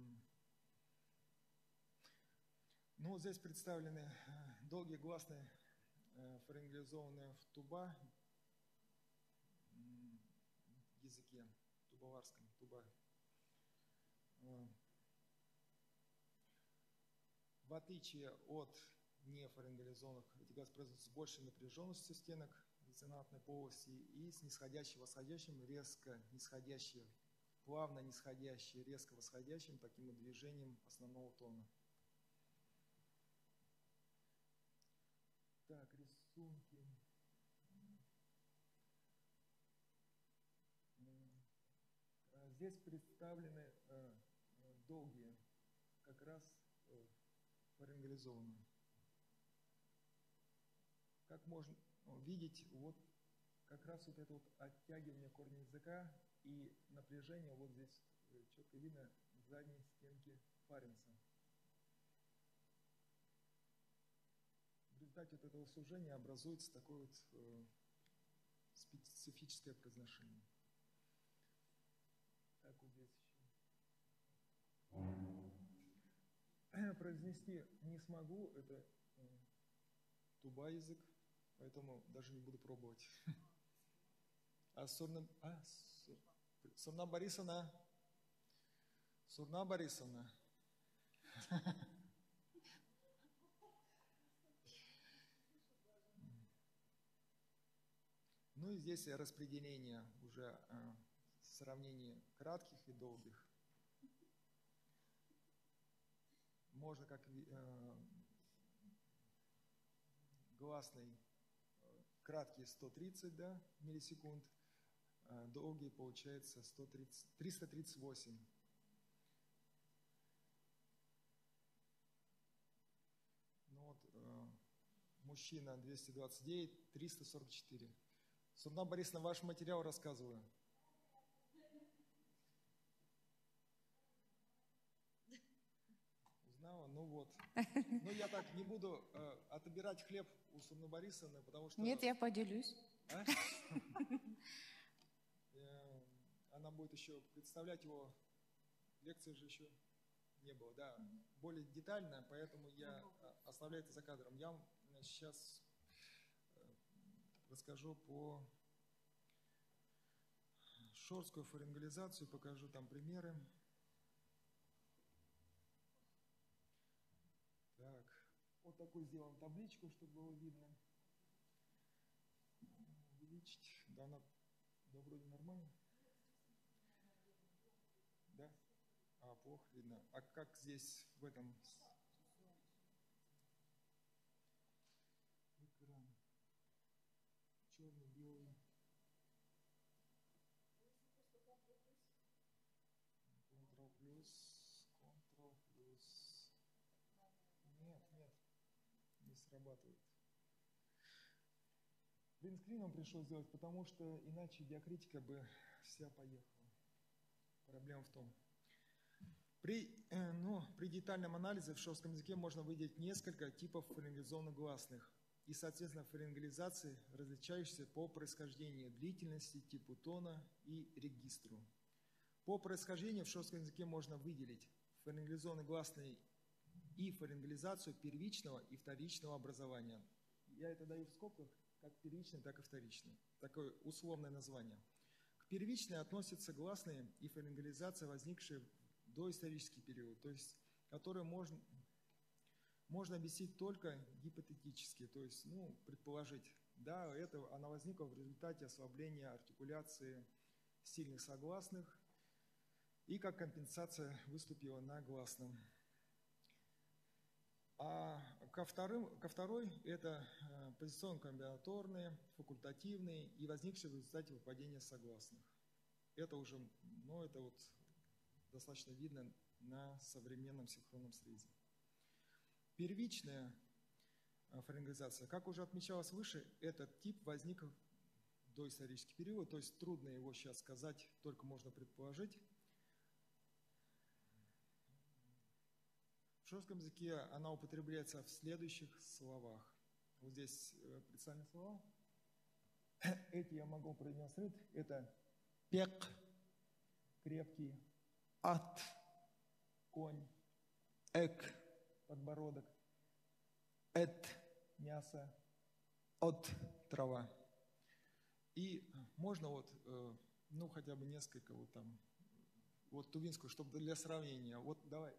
S1: Ну, вот здесь представлены долгие гласные фарингализованные в туба, в языке тубоварском, туба. В отличие от нефарингализованных, эти гласные производятся с большей напряженностью стенок резонантной полости и с нисходящим, восходящим, резко нисходящим, плавно нисходящим, резко восходящим таким движением основного тона. Так, рисунки. М, а, Здесь представлены э, э, долгие, как раз э, фарингализованные. Как можно ну, видеть, вот как раз вот это вот оттягивание корня языка и напряжение вот здесь э, четко видно в задней стенке фаринца. В результате вот этого сужения образуется такое вот э, специфическое произношение. Так вот здесь еще. Произнести не смогу, это э, туба язык, поэтому даже не буду пробовать. А Сурна, а, Сурна Борисовна, Сурна Борисовна. Ну и здесь распределение уже э, сравнение кратких и долгих. Можно как э, гласный э, краткий сто тридцать, да, миллисекунд, э, долгий получается сто тридцать, триста тридцать восемь. Ну вот э, мужчина двести двадцать девять, триста сорок четыре. Сурна Борисовна, ваш материал рассказываю. Узнала? Ну вот. Ну я так не буду э, отобирать хлеб у Сурны Борисовны, потому что...
S2: Нет, я поделюсь.
S1: А? Э, Она будет еще представлять его. Лекции же еще не было, да. Более детально, поэтому я оставляю это за кадром. Я вам сейчас расскажу по шорскую фарингализацию, покажу там примеры. Так, вот такую сделаем табличку, чтобы было видно. Увеличить. Да, она, да, вроде нормально. Да? А, плохо видно. А как здесь в этом... Экран. Черный, белый. Ctrl плюс, Ctrl плюс. Нет, нет, не срабатывает. Принтскрин он пришел сделать, потому что иначе диакритика бы вся поехала. Проблема в том. При, э, ну, при детальном анализе в шорском языке можно выделить несколько типов фарингализованных гласных и, соответственно, фарингализации, различающиеся по происхождению, длительности, типу тона и регистру. По происхождению в шорском языке можно выделить фарингализованные гласные и фарингализацию первичного и вторичного образования. Я это даю в скобках, как первичное, так и вторичное. Такое условное название. К первичной относятся гласные и фарингализация, возникшие в доисторический период, то есть которые можно, можно объяснить только гипотетически, то есть ну, предположить, да, это, она возникла в результате ослабления артикуляции сильных согласных и как компенсация выступила на гласном. А ко, вторым, ко второй это э, позиционно-комбинаторные, факультативные и возникшие в результате выпадения согласных. Это уже, ну, это вот достаточно видно на современном синхронном срезе. Первичная э, фарингализация, как уже отмечалось выше, этот тип возник в доисторический период, то есть трудно его сейчас сказать, только можно предположить. В шорском языке она употребляется в следующих словах. Вот здесь представлены слова. Эти я могу продемонстрировать. Это пек, крепкий, ат, конь, эк, подбородок, эт, мясо, от, трава. И можно вот, ну, хотя бы несколько вот там, вот тувинскую, чтобы для сравнения. Вот давай...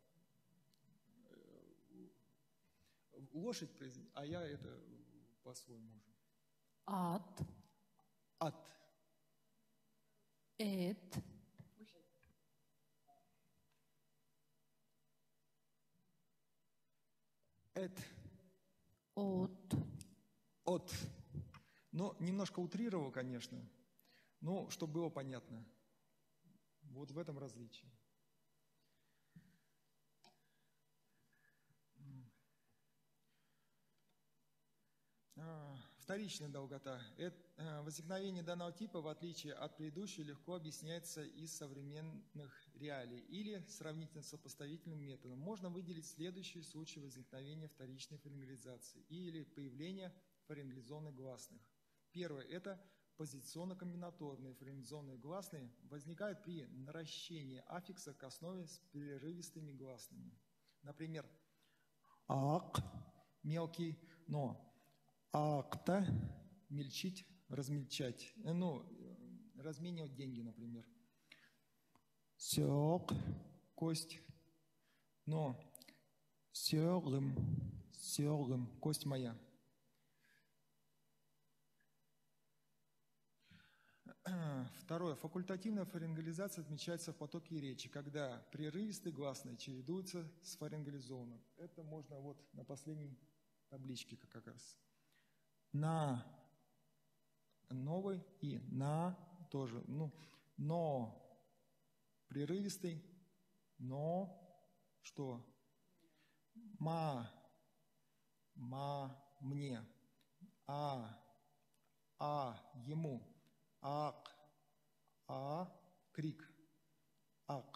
S1: Лошадь произнести, а я это по-своему уже.
S3: Ат.
S1: Ат.
S3: Эт.
S1: Эт.
S3: От.
S1: от. Но немножко утрировал, конечно, но чтобы было понятно. Вот в этом различие. Вторичная долгота. Это, возникновение данного типа, в отличие от предыдущего, легко объясняется из современных реалий или сравнительно сопоставительным методом. Можно выделить следующие случаи возникновения вторичной фарингеализации или появления фарингеализованных гласных. Первое – это позиционно-комбинаторные фарингеализованные гласные возникают при наращении аффикса к основе с прерывистыми гласными. Например, ак – мелкий, но акта – мельчить, размельчать, ну, разменивать деньги, например. Сёк – кость, но сёгым, сёгым – кость моя. Второе. Факультативная фарингеализация отмечается в потоке речи, когда прерывистые гласные чередуются с фарингеализованным. Это можно вот на последней табличке как раз. На новый и на тоже. Ну, но прерывистый, но что? Ма, ма, мне, а, а, ему, ак, а, крик, ак,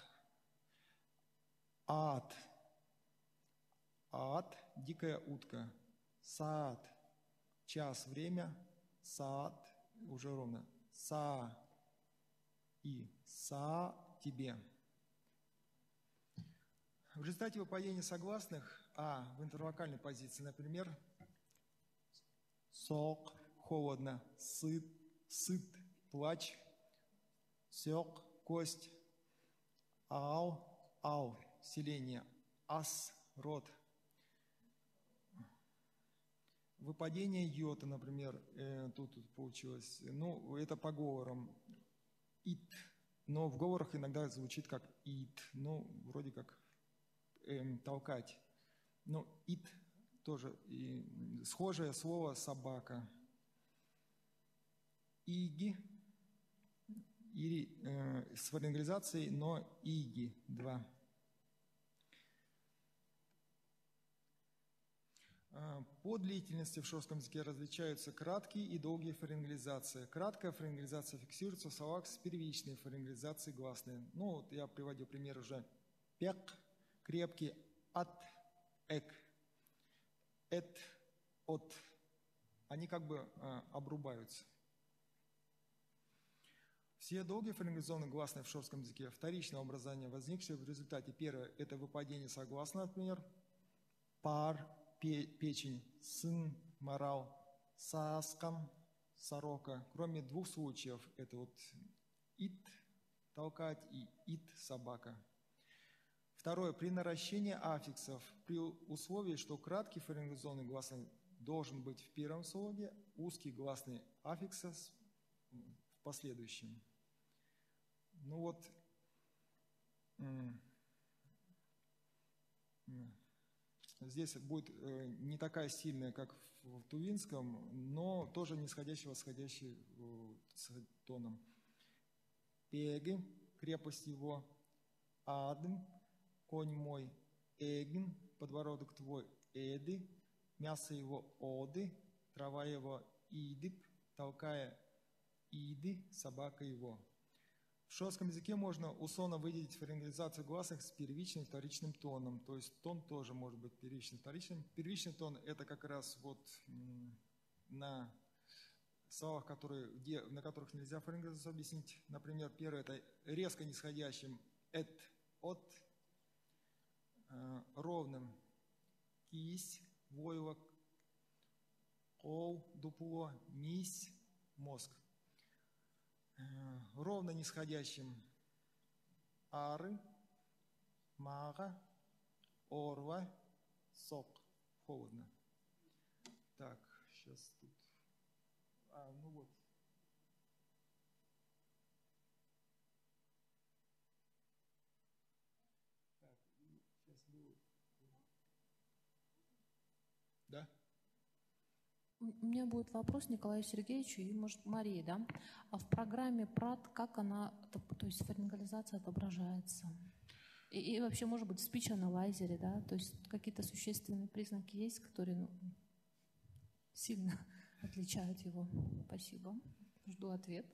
S1: ад, ад, дикая утка, сад, час, время, сад, уже ровно, са и са тебе. В результате выпадения согласных а в интервокальной позиции, например, сок, холодно, сыт, сыт, плач, сёк, кость, ау, ау, селение, ас, рот. Выпадение йота, например, э, тут, тут получилось, ну, это по говорам, ит, но в говорах иногда звучит как ит, ну, вроде как э, толкать. Ну, ит тоже и схожее слово собака. Иги, или э, с фарингеализацией, но иги, два. По длительности в шорском языке различаются краткие и долгие фарингеализации. Краткая фарингеализация фиксируется в словах с первичной фарингеализацией гласной. Ну, вот я приводил пример уже. Пек, крепкий, ат, эк, эт, от. Они как бы а, обрубаются. Все долгие фарингеализованные гласные в шорском языке вторичного образования, возникшие в результате первое – это выпадение согласного, например, пар, печень, сын, морал, саскам, сорока. Кроме двух случаев, это вот ит, толкать, и ит, собака. Второе. При наращении аффиксов, при условии, что краткий фарингеализованный гласный должен быть в первом слоге, узкий гласный аффикса в последующем. Ну вот, здесь будет не такая сильная, как в тувинском, но тоже нисходящий, восходящий с тоном. Пеги, крепость его, адм, конь мой, эгн, подбородок твой, эды, мясо его, оды, трава его, идып, толкая, иды, собака его. В шорском языке можно условно выделить фарингеализацию гласных с первичным и вторичным тоном. То есть тон тоже может быть первичным и вторичным. Первичный тон – это как раз вот на словах, которые, где, на которых нельзя фарингеализацию объяснить. Например, первое – это резко нисходящим «эт», «от», э, ровным «кись», «войлок», «кол», «дупло», «мись», «мозг». Ровно нисходящим ары, мага, орва, сок. Холодно. Так, сейчас тут. А, ну вот. Так, сейчас было. Да?
S3: У меня будет вопрос Николаю Сергеевичу и, может, Марии, да? А в программе ПРАТ как она, то, то есть фарингализация отображается? И, и вообще, может быть, в спич-аналайзере, да? То есть какие-то существенные признаки есть, которые ну, сильно отличают его? Спасибо. Жду ответ.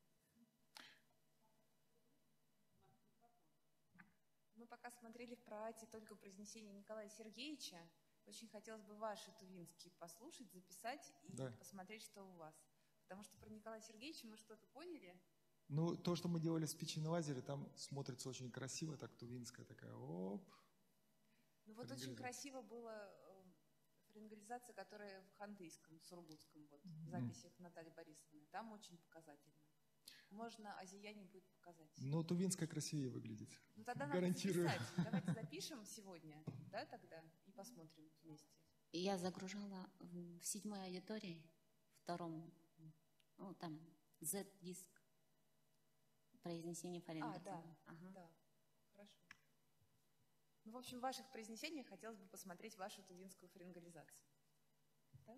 S4: Мы пока смотрели в ПРААТе только произнесение Николая Сергеевича. Очень хотелось бы ваши тувинские послушать, записать и
S1: Да.
S4: посмотреть, что у вас. Потому что про Николая Сергеевича мы что-то поняли.
S1: Ну, то, что мы делали в спичи на лазере, там смотрится очень красиво, так тувинская такая, оп.
S4: Ну вот очень
S1: Фарингализация.
S4: красиво была э, фарингализация, которая в хантыйском, сургутском, вот, в записях Натальи Борисовны. Там очень показательно. Можно Азияне будет показать.
S1: Но тувинская красивее выглядит.
S4: Ну тогда надо
S1: Гарантирую.
S4: записать. Давайте запишем сегодня, да, тогда, и посмотрим вместе.
S2: Я загружала в в седьмой аудитории, втором, ну, там, Z-диск, произнесение
S4: А,
S2: фарингации.
S4: да,
S2: Ага.
S4: да, хорошо. Ну, в общем, в ваших произнесениях хотелось бы посмотреть вашу тувинскую фарингализацию. Да?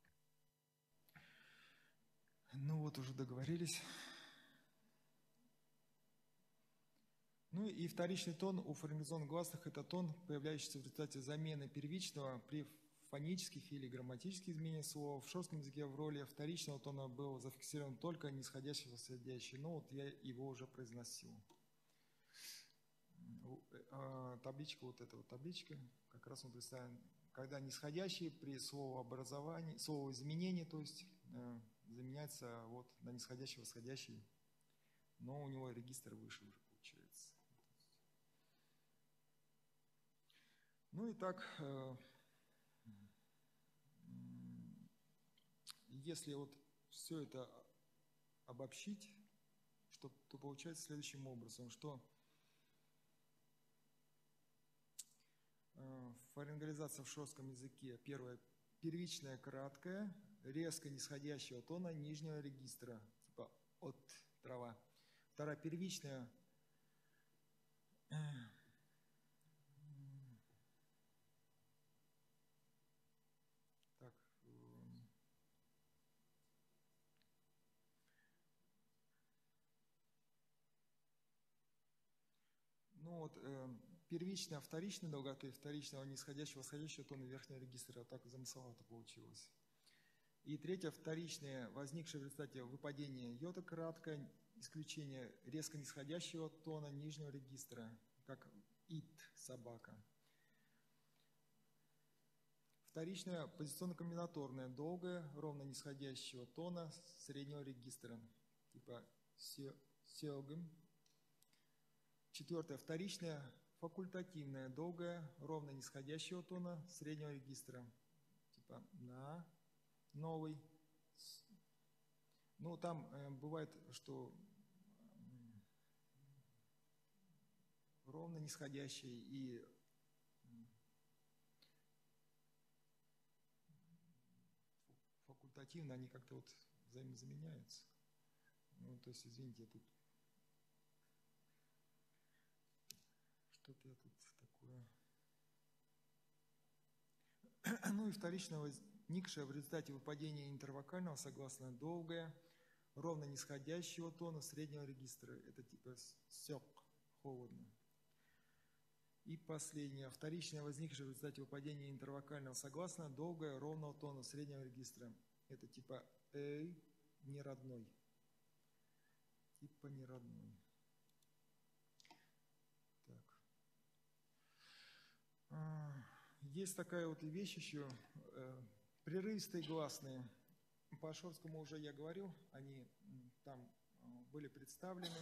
S1: Ну вот, уже договорились. Ну и вторичный тон у фарингализованных гласных – это тон, появляющийся в результате замены первичного при фонических или грамматических изменениях слова. В шорском языке в роли вторичного тона был зафиксирован только нисходящий восходящий. Ну вот я его уже произносил. А, табличка, вот эта вот табличка, как раз мы представим, когда нисходящий при словообразовании, словоизменении, то есть э, заменяется вот на нисходящий восходящий, но у него регистр выше уже получается. Ну и так, э, если вот все это обобщить, что, то получается следующим образом, что э, фарингализация в шорском языке, первое, первичная краткая, резко нисходящего тона нижнего регистра, типа от трава. Вторая, первичная, так, ну вот, э, первичная, вторичная долготы, вторичного нисходящего, восходящего тона верхнего регистра, так замысловато получилось. И третье, вторичное, возникшее в результате выпадения йота краткое, исключение резко нисходящего тона нижнего регистра, как ит, собака. Вторичное, позиционно-комбинаторное, долгое, ровно нисходящего тона среднего регистра, типа сёгым. Четвертое, вторичное, факультативное, долгое, ровно нисходящего тона среднего регистра, типа на, новый. Ну, там э, бывает, что э, ровно нисходящий и э, факультативно, они как-то вот взаимозаменяются. Ну, то есть, извините, я тут что-то я тут такое. Ну и вторично возникшее в результате выпадения интервокального согласное долгое, ровно нисходящего тона среднего регистра. Это типа сёк, холодно. И последнее. Вторичное возникшее в результате выпадения интервокального согласного долгое, ровного тона среднего регистра. Это типа эй, неродной. Типа неродной. Так. Есть такая вот вещь еще, э, прерывистые гласные. По Шорскому уже я говорил, они там были представлены.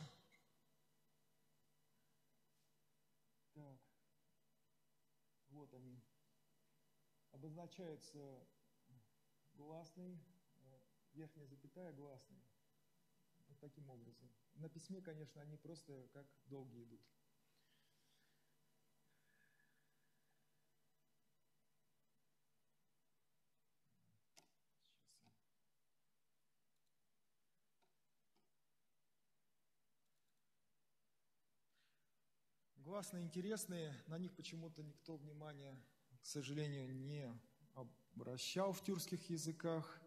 S1: Так. Вот они. Обозначаются гласный, верхняя запятая гласный. Вот таким образом. На письме, конечно, они просто как долгие идут. Гласные интересные, на них почему-то никто внимания, к сожалению, не, вращал в тюркских языках,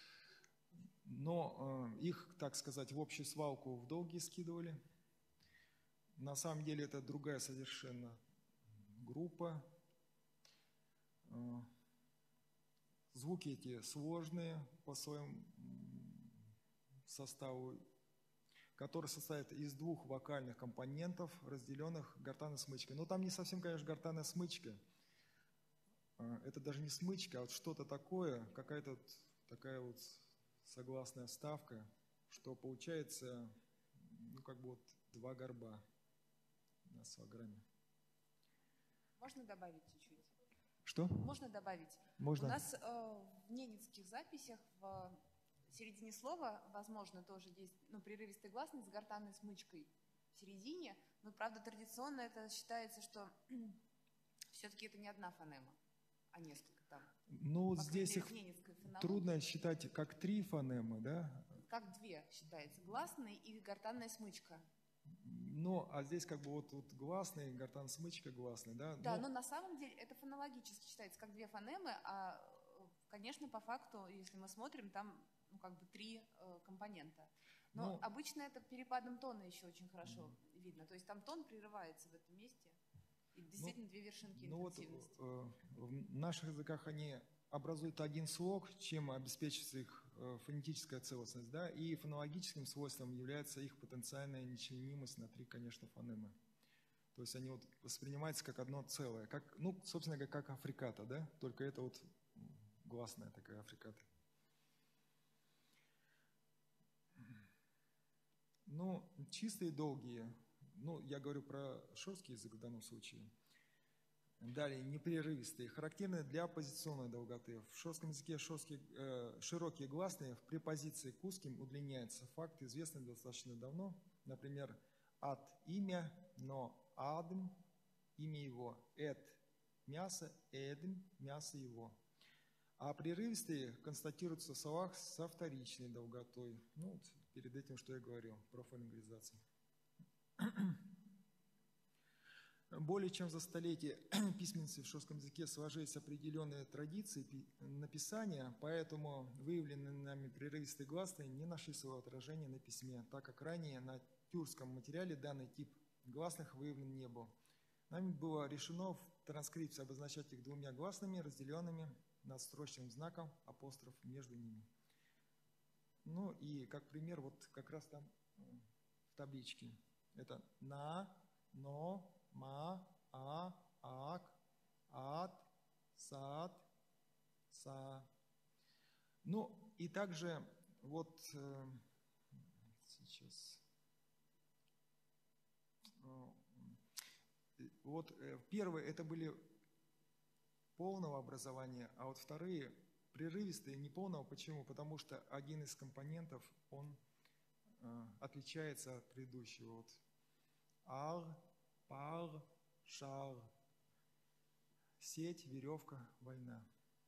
S1: но э, их, так сказать, в общую свалку в долги скидывали. На самом деле это другая совершенно группа. Э, звуки эти сложные по своему составу, который состоит из двух вокальных компонентов, разделенных гортанной смычкой. Но там не совсем, конечно, гортанная смычка. Это даже не смычка, а вот что-то такое, какая-то вот такая вот согласная вставка, что получается, ну, как бы вот два горба на сваграме.
S4: Можно добавить чуть-чуть?
S1: Что?
S4: Можно добавить?
S1: Можно.
S4: У нас э, в ненецких записях в середине слова, возможно, тоже есть, ну, прерывистый гласный с гортанной смычкой в середине, но, правда, традиционно это считается, что все-таки это не одна фонема, а несколько там.
S1: Ну, вот здесь их трудно считать как три фонемы, да?
S4: Как две считается, гласный и гортанная смычка.
S1: Ну, а здесь как бы вот, вот гласный, гортан смычка гласный, да?
S4: Да,
S1: но...
S4: но на самом деле это фонологически считается как две фонемы, а, конечно, по факту, если мы смотрим, там, ну, как бы три э, компонента. Но
S1: ну,
S4: обычно это перепадом тона еще очень хорошо mm. видно. То есть там тон прерывается в этом месте. И действительно ну, две вершинки
S1: ну
S4: интенсивности.
S1: Вот, э, в наших языках они образуют один слог, чем обеспечивается их э, фонетическая целостность, да, и фонологическим свойством является их потенциальная нечленимость на три, конечно, фонемы. То есть они вот воспринимаются как одно целое, как, ну, собственно говоря, как африката, да, только это вот гласная такая африката. Ну, чистые долгие, ну, я говорю про шорский язык в данном случае. Далее, непрерывистые, характерны для позиционной долготы. В шорском языке шорские, э, широкие гласные в препозиции к узким удлиняются. Факт известный достаточно давно. Например, ад – имя, но адм – имя его, эд – мясо, эдм – мясо его. А прерывистые констатируются в словах со вторичной долготой. Ну, вот перед этим, что я говорил про фонемализацию. Более чем за столетие письменности в шорском языке сложились определенные традиции написания, поэтому выявленные нами прерывистые гласные не нашли своего отражения на письме, так как ранее на тюркском материале данный тип гласных выявлен не был. Нами было решено в транскрипции обозначать их двумя гласными, разделенными над строчным знаком апостроф между ними. Ну и как пример, вот как раз там в табличке. Это на, но, ма, а, ак, ад, сад, са. Ну и также вот э, сейчас э, вот э, первые это были полного образования, а вот вторые прерывистые неполного. Почему? Потому что один из компонентов он э, отличается от предыдущего. Вот ар, пар, шар. Сеть, веревка, война.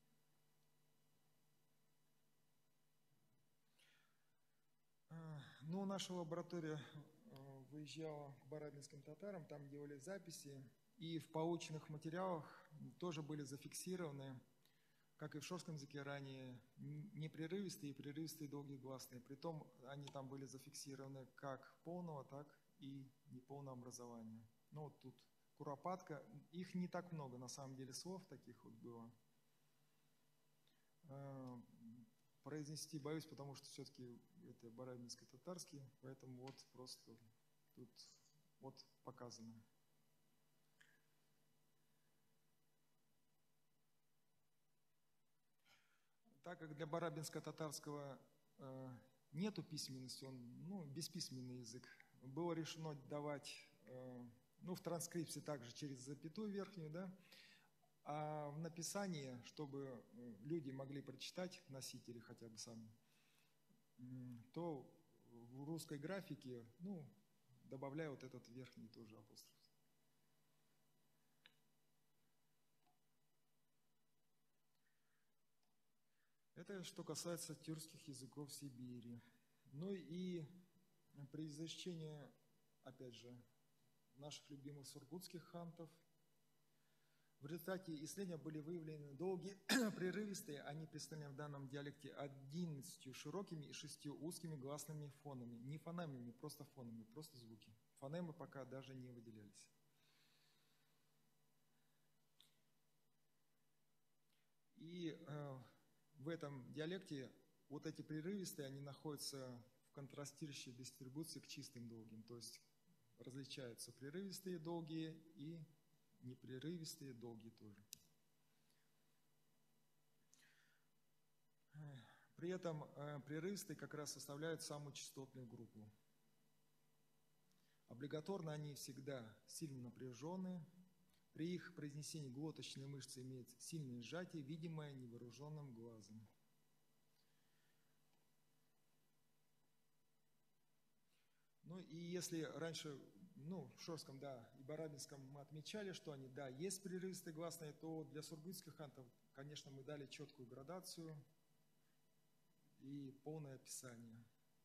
S1: Ну, наша лаборатория выезжала к барабинским татарам, там делали записи, и в полученных материалах тоже были зафиксированы, как и в шорском языке ранее, непрерывистые и прерывистые долгие гласные. Притом они там были зафиксированы как полного, так и неполного образования. Ну, вот тут куропатка, их не так много, на самом деле, слов таких вот было. Произнести боюсь, потому что все-таки это барабинско-татарский, поэтому вот просто тут вот показано. Так как для барабинско-татарского э, нету письменности, он ну, бесписьменный язык, было решено давать, э, ну, в транскрипции также через запятую верхнюю, да, а в написании, чтобы люди могли прочитать, носители хотя бы сами, то в русской графике, ну, добавляю вот этот верхний тоже апостроф. Это что касается тюркских языков Сибири. Ну и при изучении, опять же, наших любимых сургутских хантов, В результате исследования были выявлены долгие прерывистые, они представлены в данном диалекте одиннадцатью широкими и шестью узкими гласными фонами. Не фонемами, просто фонами, просто звуки. Фонемы пока даже не выделялись. И э, в этом диалекте вот эти прерывистые, они находятся в контрастирующей дистрибуции к чистым долгим. То есть различаются прерывистые долгие и непрерывистые долгие тоже. При этом э, прерывистые как раз составляют самую частотную группу. Облигаторно они всегда сильно напряженные. При их произнесении глоточные мышцы имеют сильное сжатие, видимое невооруженным глазом. Ну и если раньше, ну, в Шорском, да, и Барабинском мы отмечали, что они, да, есть прерывистые гласные, то для сургутских хантов, конечно, мы дали четкую градацию и полное описание.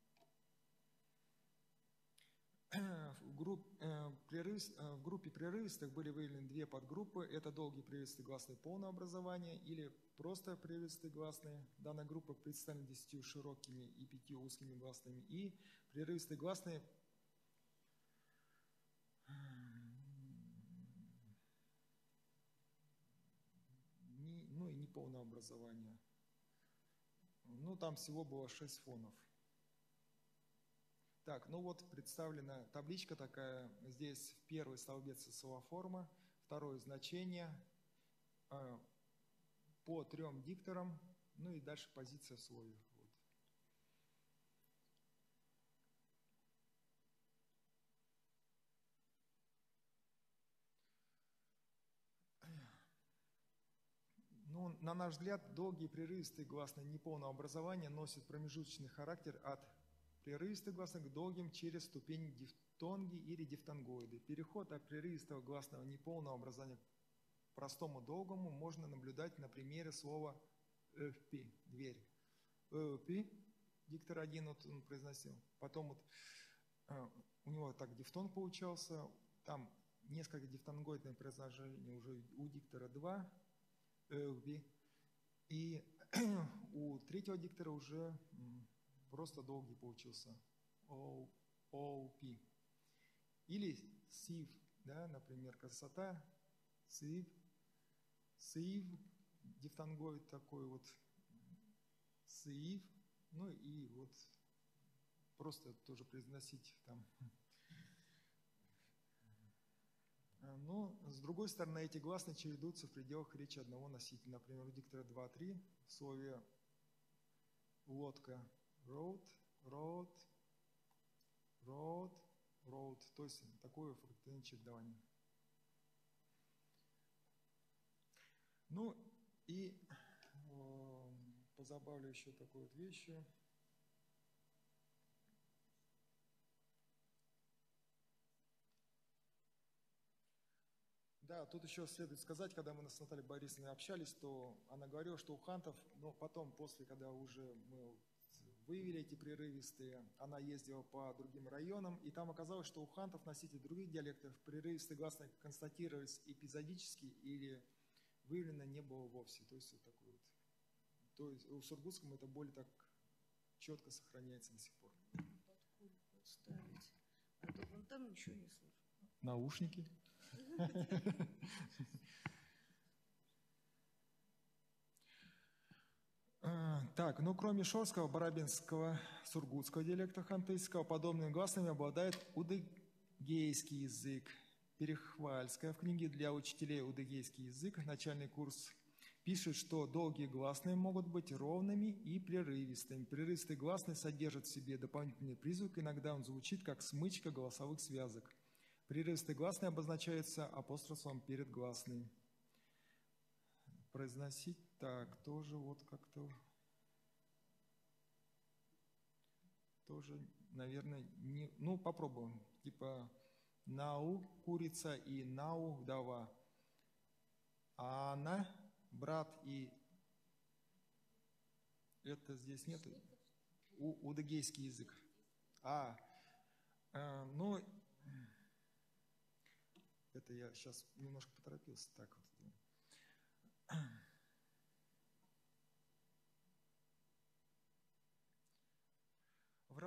S1: В, групп, э, прерыв, э, в группе прерывистых были выявлены две подгруппы. Это долгие прерывистые гласные полного образования или просто прерывистые гласные. Данная группа представлена десятью широкими и пятью узкими гласными. И прерывистые гласные не, ну и неполного образования. Ну, там всего было шесть фонов. Так, ну вот представлена табличка такая. Здесь первый столбец числовая форма, второе значение э, по трем дикторам, ну и дальше позиция в слове. Вот. Ну, на наш взгляд, долгие прерывистые гласные неполного образования носят промежуточный характер от прерывистых гласных к долгим через ступень дифтонги или дифтонгоиды. Переход от прерывистого гласного неполного образования к простому долгому можно наблюдать на примере слова «эвпи» – дверь. «Эвпи» – диктор один вот он произносил. Потом вот э, у него так дифтонг получался. Там несколько дифтонгоидных произношений уже у диктора два – «эвпи». И у третьего диктора уже просто долгий получился. о пи. Или сив, да, например, красота, сив, сив, дифтонгоид такой вот, сив, ну и вот просто тоже произносить там. Но, с другой стороны, эти гласные чередуются в пределах речи одного носителя. Например, у диктора два-три в слове лодка road, road, road, road. То есть такое фрактальное чередование. Ну и э, позабавлю еще такой вот вещью. Да, тут еще следует сказать, когда мы с Натальей Борисовной общались, то она говорила, что у хантов, но потом, после, когда уже мы выявили эти прерывистые, она ездила по другим районам, и там оказалось, что у хантов, носителей других диалектов, прерывистые гласные констатировались эпизодически или выявлено не было вовсе. То есть вот такой вот. То есть у сургутском это более так четко сохраняется до сих пор.
S5: Подкуль подставить, а то вон там ничего не слышу.
S1: Наушники. Так, ну кроме шорского, барабинского, сургутского диалекта хантыйского, подобными гласными обладает удыгейский язык. Перехвальская в книге для учителей удыгейский язык, начальный курс, пишет, что долгие гласные могут быть ровными и прерывистыми. Прерывистый гласный содержит в себе дополнительный призвук, иногда он звучит как смычка голосовых связок. Прерывистый гласный обозначается апострофом перед гласной. Произносить так тоже вот как-то тоже, наверное, не... Ну, попробуем. Типа нау курица и нау вдова. А она брат и... Это здесь нет? У, удыгейский язык. А, э, ну... Это я сейчас немножко поторопился. Так вот.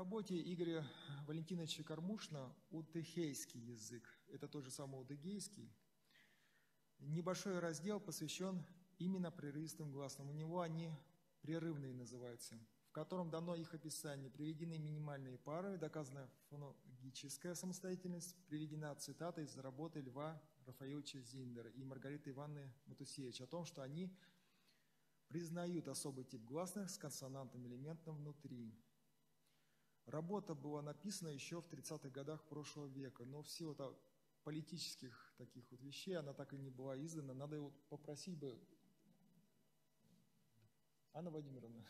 S1: работе Игоря Валентиновича Кормушна удыхейский язык, это тот же самый удыгейский, небольшой раздел посвящен именно прерывистым гласным. У него они прерывные называются, в котором дано их описание, приведены минимальные пары, доказана фонологическая самостоятельность, приведена цитата из работы Льва Рафаиловича Зиндера и Маргариты Ивановны Матусевич о том, что они признают особый тип гласных с консонантным элементом внутри. Работа была написана еще в тридцатых годах прошлого века, но в силу политических таких вот вещей она так и не была издана. Надо его попросить бы, Анна Владимировна,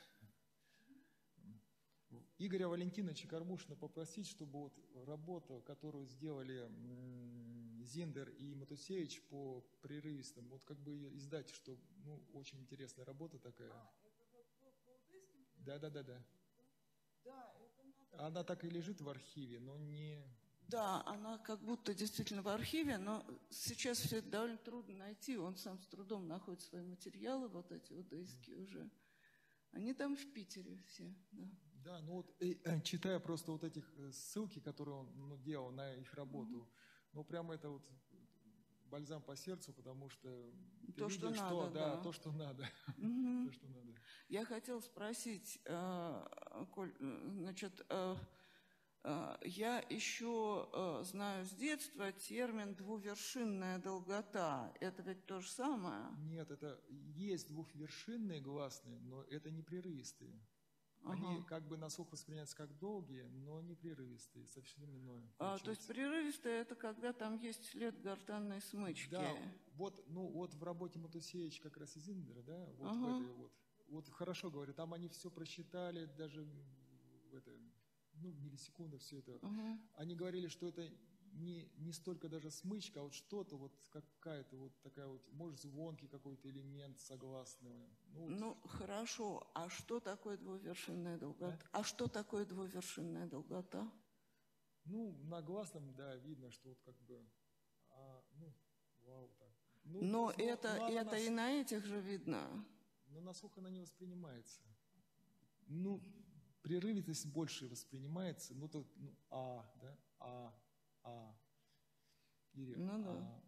S1: Игоря Валентиновича Кормушина попросить, чтобы вот работу, которую сделали Зиндер и Матусевич по прерывистым, вот как бы ее издать, что, ну, очень интересная работа такая. Да, да, да, да.
S5: Да, это надо.
S1: Она так и лежит в архиве, но не...
S5: Да, она как будто действительно в архиве, но сейчас все это довольно трудно найти. Он сам с трудом находит свои материалы, вот эти удайские уже. Они там в Питере все, да.
S1: Да, ну вот э, читая просто вот этих ссылки, которые он, ну, делал на их работу, mm-hmm. ну прямо это вот бальзам по сердцу, потому что
S5: то,
S1: ты
S5: что
S1: видишь,
S5: надо,
S1: что, да,
S5: да.
S1: то, что надо.
S5: Mm-hmm.
S1: то, что надо.
S5: Я хотела спросить, э, Коль, значит, э, э, я еще э, знаю с детства термин «двувершинная долгота». Это ведь то же самое?
S1: Нет, это есть двухвершинные гласные, но это не прерывистые.
S5: Ага.
S1: Они как бы на слух воспринимаются как долгие, но не прерывистые, совсем иное.
S5: А, то есть прерывистые — это когда там есть след гортанной смычки.
S1: Да, вот, ну, вот в работе Матусевич как раз из Зиндера, да, вот
S5: ага.
S1: в этой вот. Вот хорошо говорю, там они все просчитали, даже в это, ну, в миллисекунды все это.
S5: Ага.
S1: Они говорили, что это не, не столько даже смычка, а вот что-то, вот какая-то вот такая вот, может, звонкий какой-то элемент согласного. Ну, вот.
S5: Ну, хорошо. А что такое двувершинная долгота?
S1: Да?
S5: А что такое двувершинная долгота?
S1: Ну, на гласном, да, видно, что вот как бы, а, ну, вау, так. Ну,
S5: но
S1: но
S5: это,
S1: но
S5: это
S1: нас,
S5: и на этих же видно.
S1: Но на слух она не воспринимается. Ну, прерывистость больше воспринимается, ну, то, ну, а, да, а, а, или
S5: ну, да.
S1: а.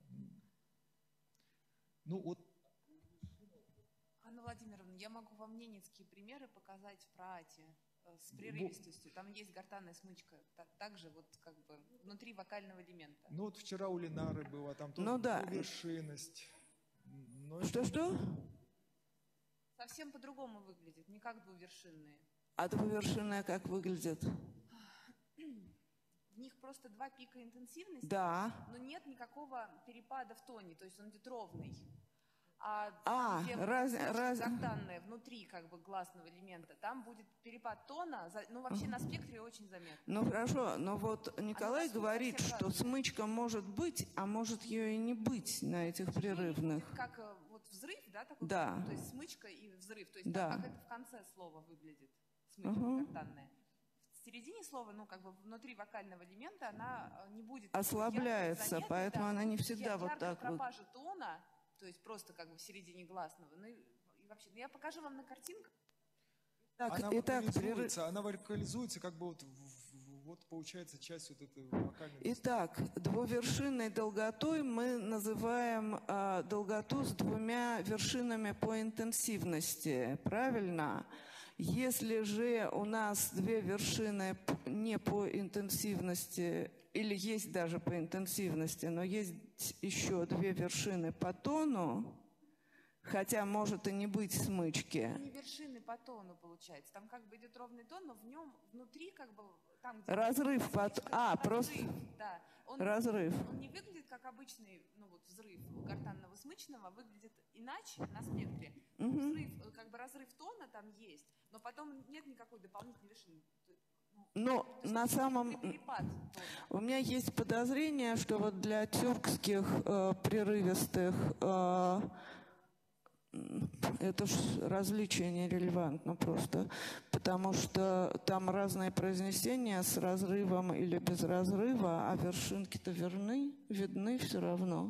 S1: Ну, вот.
S4: Анна Владимировна, я могу вам ненецкие примеры показать в праате с прерывистостью. Там есть гортанная смычка, также вот как бы внутри вокального элемента.
S1: Ну, вот вчера у Ленары было, там тоже
S5: ну, да.
S1: двувершинность.
S5: Что-что?
S4: Совсем по-другому выглядит, не как двувершинные.
S5: А двувершинная как выглядит?
S4: В них просто два пика интенсивности,
S5: да.
S4: но нет никакого перепада в тоне, то есть он идет ровный. А,
S5: а
S4: где
S5: раз, раз...
S4: гортанная внутри как бы гласного элемента, там будет перепад тона, ну вообще на спектре очень заметно.
S5: Ну хорошо, но вот Николай говорит, что смычка может быть, а может ее и не быть на этих прерывных.
S4: Как вот взрыв, да, такой,
S5: да.
S4: То есть смычка и взрыв, то есть
S5: да.
S4: как это в конце слова выглядит, смычка uh-huh. гортанная. В середине слова, ну, как бы внутри вокального элемента она не будет...
S5: Ослабляется,
S4: заметна,
S5: поэтому
S4: да,
S5: она не всегда
S4: я,
S5: вот так вот...
S4: пропажа тона, то есть просто как бы в середине гласного. Ну, и, и вообще, ну, я покажу вам на картинках.
S1: Так, она вокализуется, прерыв... она вокализуется как бы вот, вот получается часть вот этой вокальной...
S5: Итак, двувершинной долготой мы называем э, долготу с двумя вершинами по интенсивности, правильно? Если же у нас две вершины не по интенсивности, или есть даже по интенсивности, но есть еще две вершины по тону, хотя может и не быть смычки.
S4: Не вершины по тону получается, там как бы идет ровный тон, но в нем внутри как бы там где
S5: разрыв по тону, а просто
S4: да. Он,
S5: разрыв.
S4: Он не выглядит как обычный, ну вот взрыв гортанного смычного, выглядит иначе на спектре.
S5: Угу.
S4: Взрыв, как бы разрыв тона там есть, но потом нет никакой дополнительной вершины.
S5: Но на самом... У меня есть подозрение, что вот для тюркских э, прерывистых э, это ж различие нерелевантно просто, потому что там разные произнесения с разрывом или без разрыва, а вершинки-то верны, видны все равно.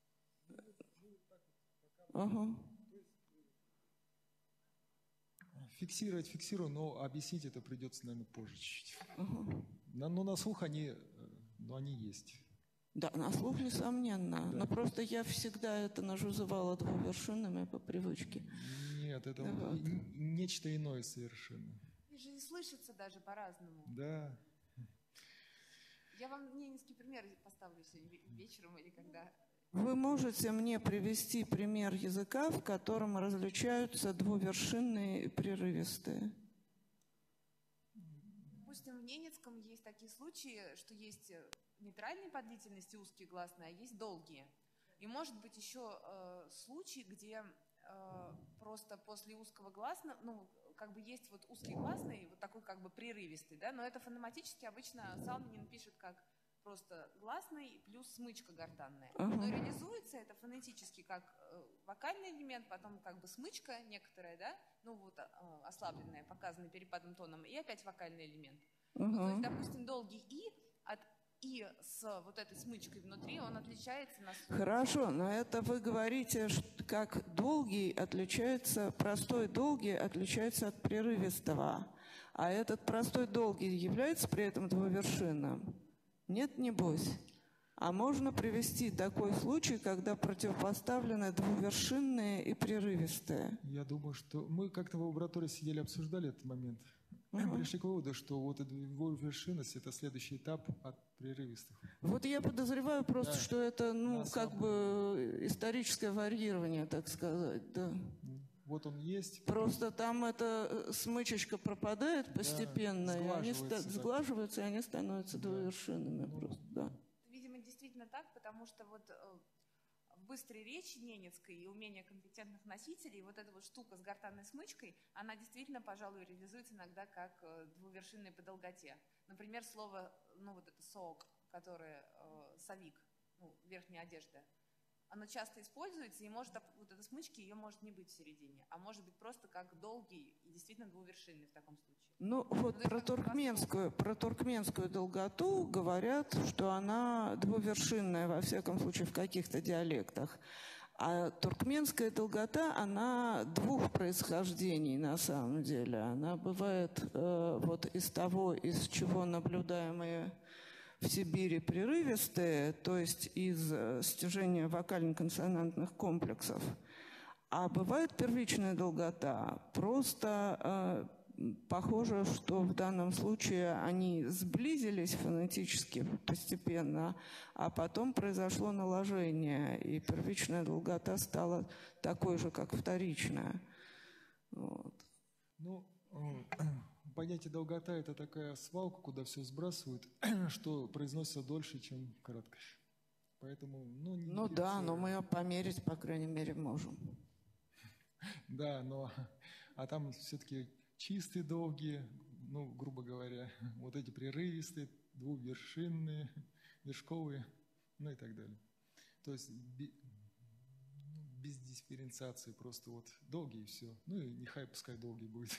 S5: Ага.
S1: Фиксировать фиксирую, но объяснить это придется, наверное, позже чуть-чуть.
S5: Ага.
S1: На- Но на слух они, э, ну, они есть.
S5: Да, на слух, несомненно.
S1: Да.
S5: Но просто я всегда это называла двувершинными по привычке.
S1: Нет, это
S5: Да вот.
S1: н- нечто иное совершенно.
S4: И же и слышится даже по-разному.
S1: Да.
S4: Я вам ненецкий пример поставлю сегодня ве- вечером или когда.
S5: Вы можете мне привести пример языка, в котором различаются двувершинные и прерывистые?
S4: Допустим, в ненецком есть такие случаи, что есть э, нейтральные по длительности узкие гласные, а есть долгие. И может быть еще э, случай, где э, просто после узкого гласного, ну, как бы есть вот узкий гласный, вот такой как бы прерывистый, да, но это фонематически обычно Салминин пишет как просто гласный плюс смычка гортанная.
S5: Ага.
S4: Но реализуется это фонетически как э, вокальный элемент, потом как бы смычка некоторая, да, ну вот э, ослабленная, показанная перепадом тоном, и опять вокальный элемент. Ну, то есть,
S5: Ага.
S4: допустим, долгий «и» от «и» с вот этой смычкой внутри, он отличается на слух.
S5: Хорошо, но это вы говорите, ш- как долгий отличается, простой долгий отличается от прерывистого. А этот простой долгий является при этом двувершинным? Нет, небось. А можно привести такой случай, когда противопоставлены двувершинные и прерывистые?
S1: Я думаю, что мы как-то в лаборатории сидели, обсуждали этот момент.
S5: Ага.
S1: Пришли к выводу, что вот эта двувершинность – это следующий этап от прерывистых.
S5: Вот я подозреваю просто,
S1: Да.
S5: что это, ну,
S1: На
S5: как
S1: самом-
S5: бы историческое варьирование, так сказать, да.
S1: Вот он есть.
S5: Просто там эта э, смычечка пропадает постепенно, и они ста-
S1: сглаживается так.
S5: сглаживаются, и они становятся
S1: Да.
S5: двувершинными
S1: Ну,
S5: просто, да.
S4: Видимо, действительно так, потому что вот э, в быстрой речи ненецкой и умение компетентных носителей, вот эта вот штука с гортанной смычкой, она действительно, пожалуй, реализуется иногда как э, двувершинная по долготе. Например, слово, ну вот это «соок», которое э, «совик», ну, верхняя одежда, оно часто используется, и может, оп- вот эта смычки, ее может не быть в середине, а может быть просто как долгий и действительно двувершинный в таком случае.
S5: Ну вот
S4: то есть
S5: про
S4: как бы
S5: туркменскую, про туркменскую долготу говорят, что она двувершинная, во всяком случае, в каких-то диалектах. А туркменская долгота, она двух происхождений на самом деле. Она бывает э, вот из того, из чего наблюдаемые в Сибири прерывистые, то есть из э, стяжения вокально-консонантных комплексов. А бывает первичная долгота. Просто э, похоже, что в данном случае они сблизились фонетически постепенно, а потом произошло наложение, и первичная долгота стала такой же, как вторичная. Вот.
S1: Ну, э, понятие долгота – это такая свалка, куда все сбрасывают, что произносится дольше, чем краткое. Поэтому, ну, не
S5: Ну да, но
S1: дифференцируем.
S5: мы ее померить, по крайней мере, можем.
S1: Да, но а там все-таки чистые долгие, ну, грубо говоря, вот эти прерывистые, двувершинные, вершковые, ну и так далее. То есть би- ну, без дифференциации, просто вот долгие и все. Ну и нехай пускай долгий будет.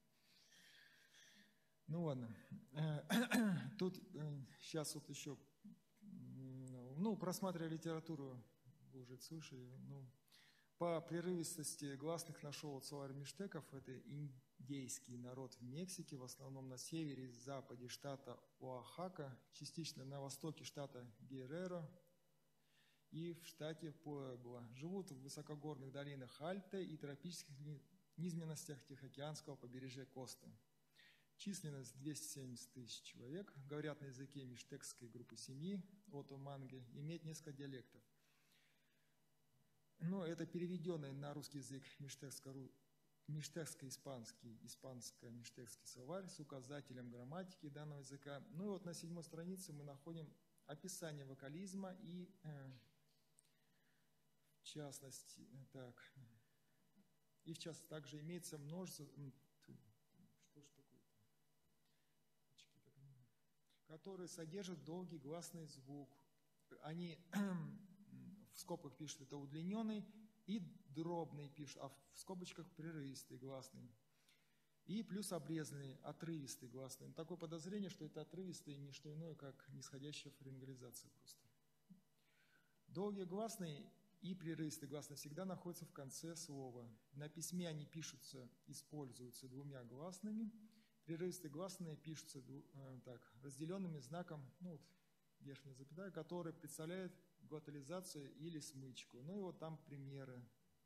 S1: Ну ладно. Тут сейчас вот еще, ну, просматривая литературу, вы уже это слышали, ну, по прерывистости гласных нашел вот словарь миштеков. Это индейский народ в Мексике, в основном на севере и западе штата Оахака, частично на востоке штата Герреро и в штате Пуэбло. Живут в высокогорных долинах Альте и тропических ни- низменностях Тихоокеанского побережья Косты. Численность двести семьдесят тысяч человек, говорят на языке миштекской группы семьи Ото-Манге, имеет несколько диалектов. Но это переведенный на русский язык миштекско- миштекско-испанский, испанско-миштекский словарь с указателем грамматики данного языка. Ну и вот на седьмой странице мы находим описание вокализма и, э, в частности, э, так, и в частности также имеется множество, м, тьфу, что ж такое-то? Очки так, м, которые содержат долгий гласный звук. Они в скобках пишут это удлиненный и дробный пишут, а в скобочках прерывистый гласный. И плюс обрезанный, отрывистый гласный. Такое подозрение, что это отрывистый не что иное, как нисходящая фарингализация просто. Долгие гласные И прерывистые гласные всегда находятся в конце слова. На письме они пишутся, используются двумя гласными. Прерывистые гласные пишутся э, так, разделенными знаком, ну вот, верхняя запятая, который представляет глотализацию или смычку. Ну и вот там примеры.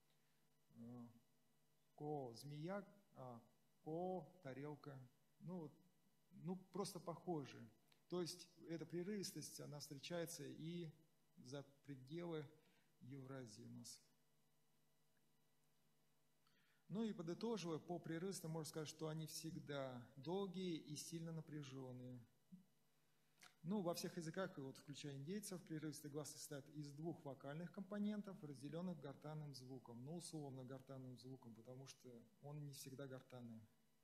S1: Ко, змея, а, ко, тарелка. Ну, вот, ну, просто похожи. То есть эта прерывистость, она встречается и за пределы Евразии у нас. Ну и подытоживая, по прерывистым можно сказать, что они всегда долгие и сильно напряженные. Ну, во всех языках, вот, включая индейцев, прерывистые гласные состоят из двух вокальных компонентов, разделенных гортанным звуком. Ну, условно гортанным звуком, потому что он не всегда гортанный.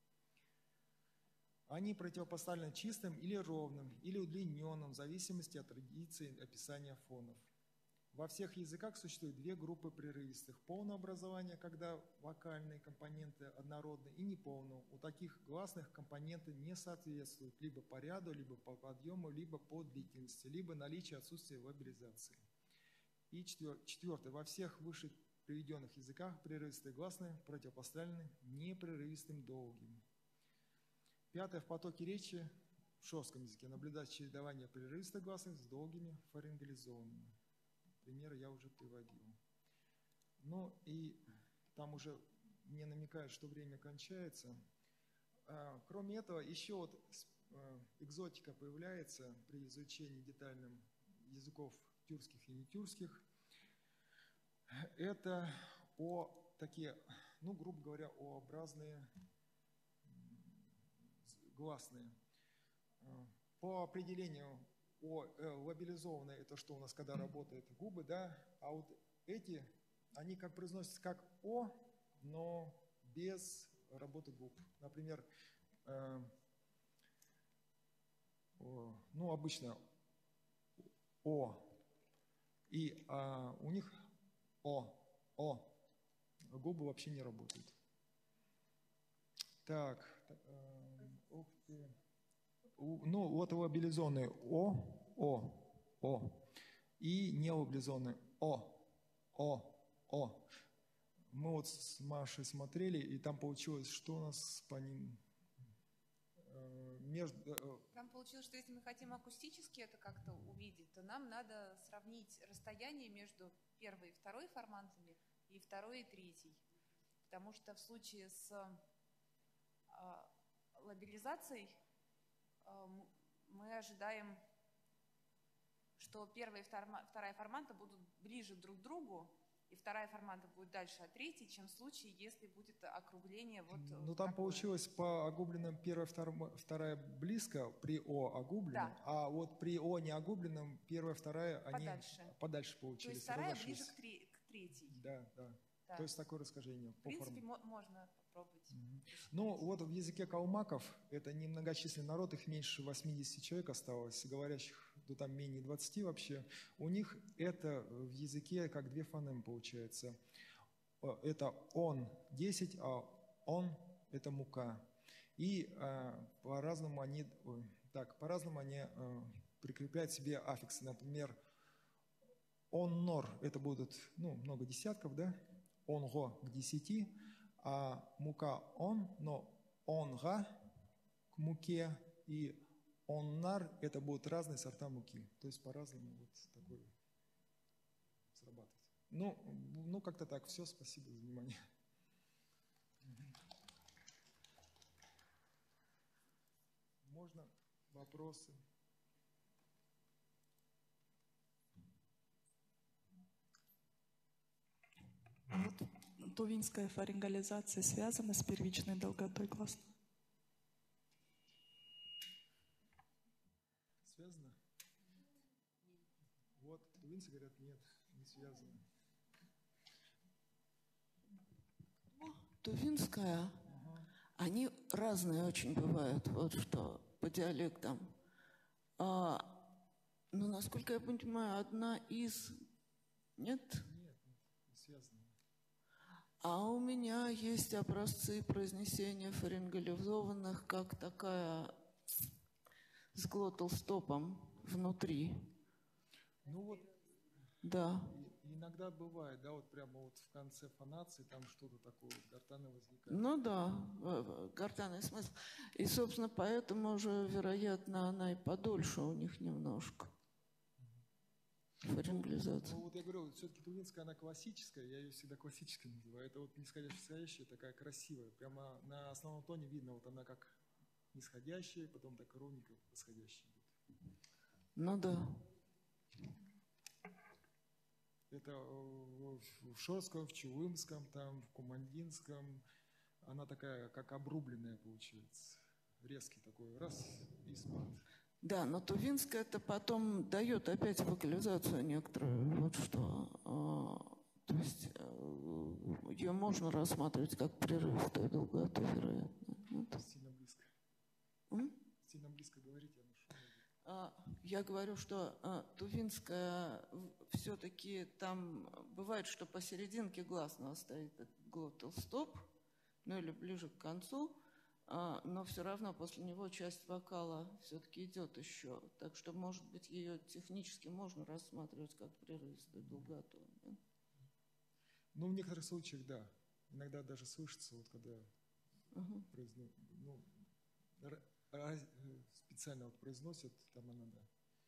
S1: Они противопоставлены чистым или ровным, или удлиненным, в зависимости от традиции описания фонов. Во всех языках существует две группы прерывистых. Полное образование, когда вокальные компоненты однородны, и неполное. У таких гласных компоненты не соответствуют либо по ряду, либо по подъему, либо по длительности, либо наличие отсутствия лабилизации. И четвертое. Во всех выше приведенных языках прерывистые гласные противопоставлены непрерывистым долгим. Пятое. В потоке речи в шорском языке наблюдается чередование прерывистых гласных с долгими фарингализованными. Примеры я уже приводил. Ну и там уже мне намекают, что время кончается. А, кроме этого, еще вот а, экзотика появляется при изучении детальным языков тюркских и нетюркских. Это о такие, ну, грубо говоря, о-образные гласные. По определению О, э, лабилизованные — это что у нас, когда работают губы, да, а вот эти, они как произносятся как О, но без работы губ. Например, э, о, ну, обычно О, и а, у них О, О, губы вообще не работают. Так, э, ух ты. Ну, вот лабилизованные О, О, О. И нелабилизованные О, О, О. Мы вот с Машей смотрели, и там получилось, что у нас по ним э, между...
S4: Там получилось, что если мы хотим акустически это как-то увидеть, то нам надо сравнить расстояние между первой и второй формантами и второй и третьей. Потому что в случае с э, лабилизацией мы ожидаем, что первая и вторая форманта будут ближе друг к другу, и вторая форманта будет дальше от третьей, чем в случае, если будет округление вот
S1: Ну, там
S4: такое.
S1: получилось по огубленным первая, вторая близко, при О огубленном, да. А вот при О не огубленном первая, вторая, они подальше, подальше получились.
S4: То есть вторая ближе к, тре- к третьей.
S1: Да, да, да. То есть такое расскажение.
S4: В принципе, можно попробовать.
S1: Угу. Ну, вот в языке калмаков, это немногочисленный народ, их меньше восьмидесяти человек осталось, говорящих, ну, там менее двадцати вообще. У них это в языке как две фонемы получается. Это он десять, а он это мука. И а, по-разному они, так, по-разному они а, прикрепляют себе аффиксы. Например, он нор, это будут, ну, много десятков, да? Он го к десяти, а мука он, но онга к муке, и оннар — это будут разные сорта муки. То есть по-разному вот такое срабатывает. Ну, ну как-то так. Все, спасибо за внимание. Можно вопросы?
S6: Вот тувинская фарингализация связана с первичной долготой гласных?
S1: Связано? Вот, тувинцы говорят, нет, не связано.
S5: Тувинская, ага. Они разные очень бывают, вот что, по диалектам. А, ну, насколько я понимаю, одна из... Нет?
S1: Нет, не связано.
S5: А у меня есть образцы произнесения фарингализованных, как такая с глотал-стопом внутри.
S1: Ну вот,
S5: да.
S1: И, иногда бывает, да, вот прямо вот в конце фонации там что-то такое вот гортанное возникает.
S5: Ну да, э, гортанный смысл. И, собственно, поэтому же, вероятно, она и подольше у них немножко. Фарингеализация.
S1: Ну вот я говорю, все-таки тувинская, она классическая, я ее всегда классической называю. Это вот нисходящая, такая красивая. Прямо на основном тоне видно, вот она как нисходящая, потом так ровненько восходящая.
S5: Ну да.
S1: Это в Шорском, в Чулымском, там, в Кумандинском. Она такая, как обрубленная получается. Резкий такой, раз, и спад.
S5: Да, но тувинская это потом дает опять вокализацию некоторую. Вот что. То есть ее можно рассматривать как прерывистую долготу, вероятно.
S1: Сильно близко.
S5: М?
S1: Сильно близко говорите, я нашел.
S5: Я говорю, что а, тувинская все-таки там бывает, что посерединке гласного стоит глотал стоп, ну или ближе к концу, а, но все равно после него часть вокала все-таки идет еще. Так что, может быть, ее технически можно рассматривать как прерывистую долготу. Да?
S1: Ну, в некоторых случаях, да. Иногда даже слышится, вот когда
S5: Uh-huh.
S1: произно... ну, раз... специально вот произносят, там она, да.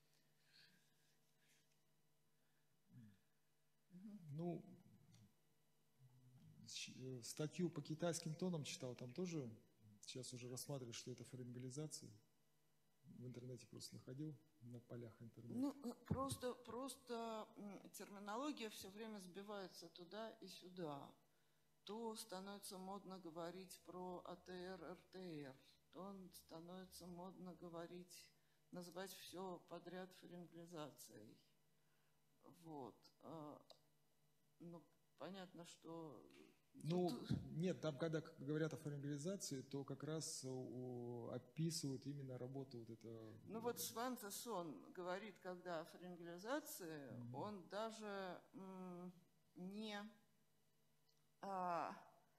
S1: Uh-huh. Ну, статью по китайским тонам читал, там тоже сейчас уже рассматривают, что это фарингеализация. В интернете просто находил, на полях интернета.
S5: Ну, просто, просто терминология все время сбивается туда и сюда. То становится модно говорить про АТР, РТР, то становится модно говорить, называть все подряд фарингеализацией. Вот. Ну, понятно, что...
S1: Ну, нет, там, когда говорят о фарингеализации, то как раз о, описывают именно работу вот этого...
S5: Ну вот Сванте Сон говорит, когда о фарингеализации, mm-hmm. он даже м, не... А,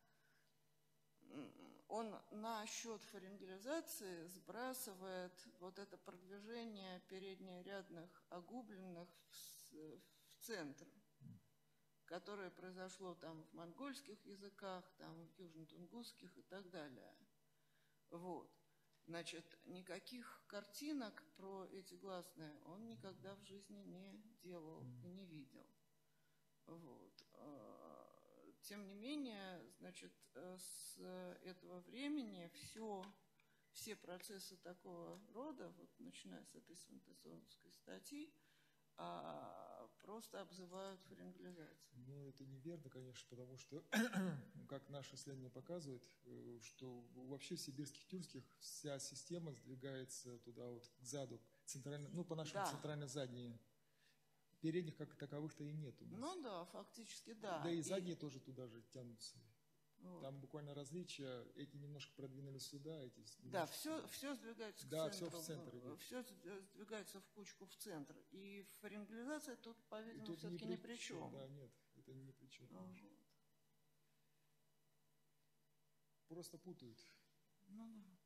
S5: он на счет фарингеализации сбрасывает вот это продвижение переднерядных огубленных в, в центр, которое произошло там в монгольских языках, там в южно-тунгусских и так далее. Вот. Значит, никаких картинок про эти гласные он никогда в жизни не делал и не видел. Вот. Тем не менее, значит, с этого времени все, все процессы такого рода, вот начиная с этой свантесоновской статьи, а, просто обзывают фарингеализацией.
S1: Ну, это неверно, конечно, потому что, как наше исследование показывает, что вообще в сибирских тюркских вся система сдвигается туда вот к заду, центрально, ну, по-нашему да. центрально-задние. Передних как таковых-то и нет у нас.
S5: Ну да, фактически да.
S1: Да и задние и... тоже туда же тянутся.
S5: Вот.
S1: Там буквально различия, эти немножко продвинулись сюда, эти... Немножко...
S5: Да, все, все сдвигается
S1: да,
S5: к центру.
S1: Да, все в центр идет.
S5: Все сдвигается в кучку в центр. И фарингеализация тут, по-видимому, все-таки ни при чем.
S1: Да, нет, это не при чем.
S5: А, вот.
S1: Просто путают.
S5: Ну да.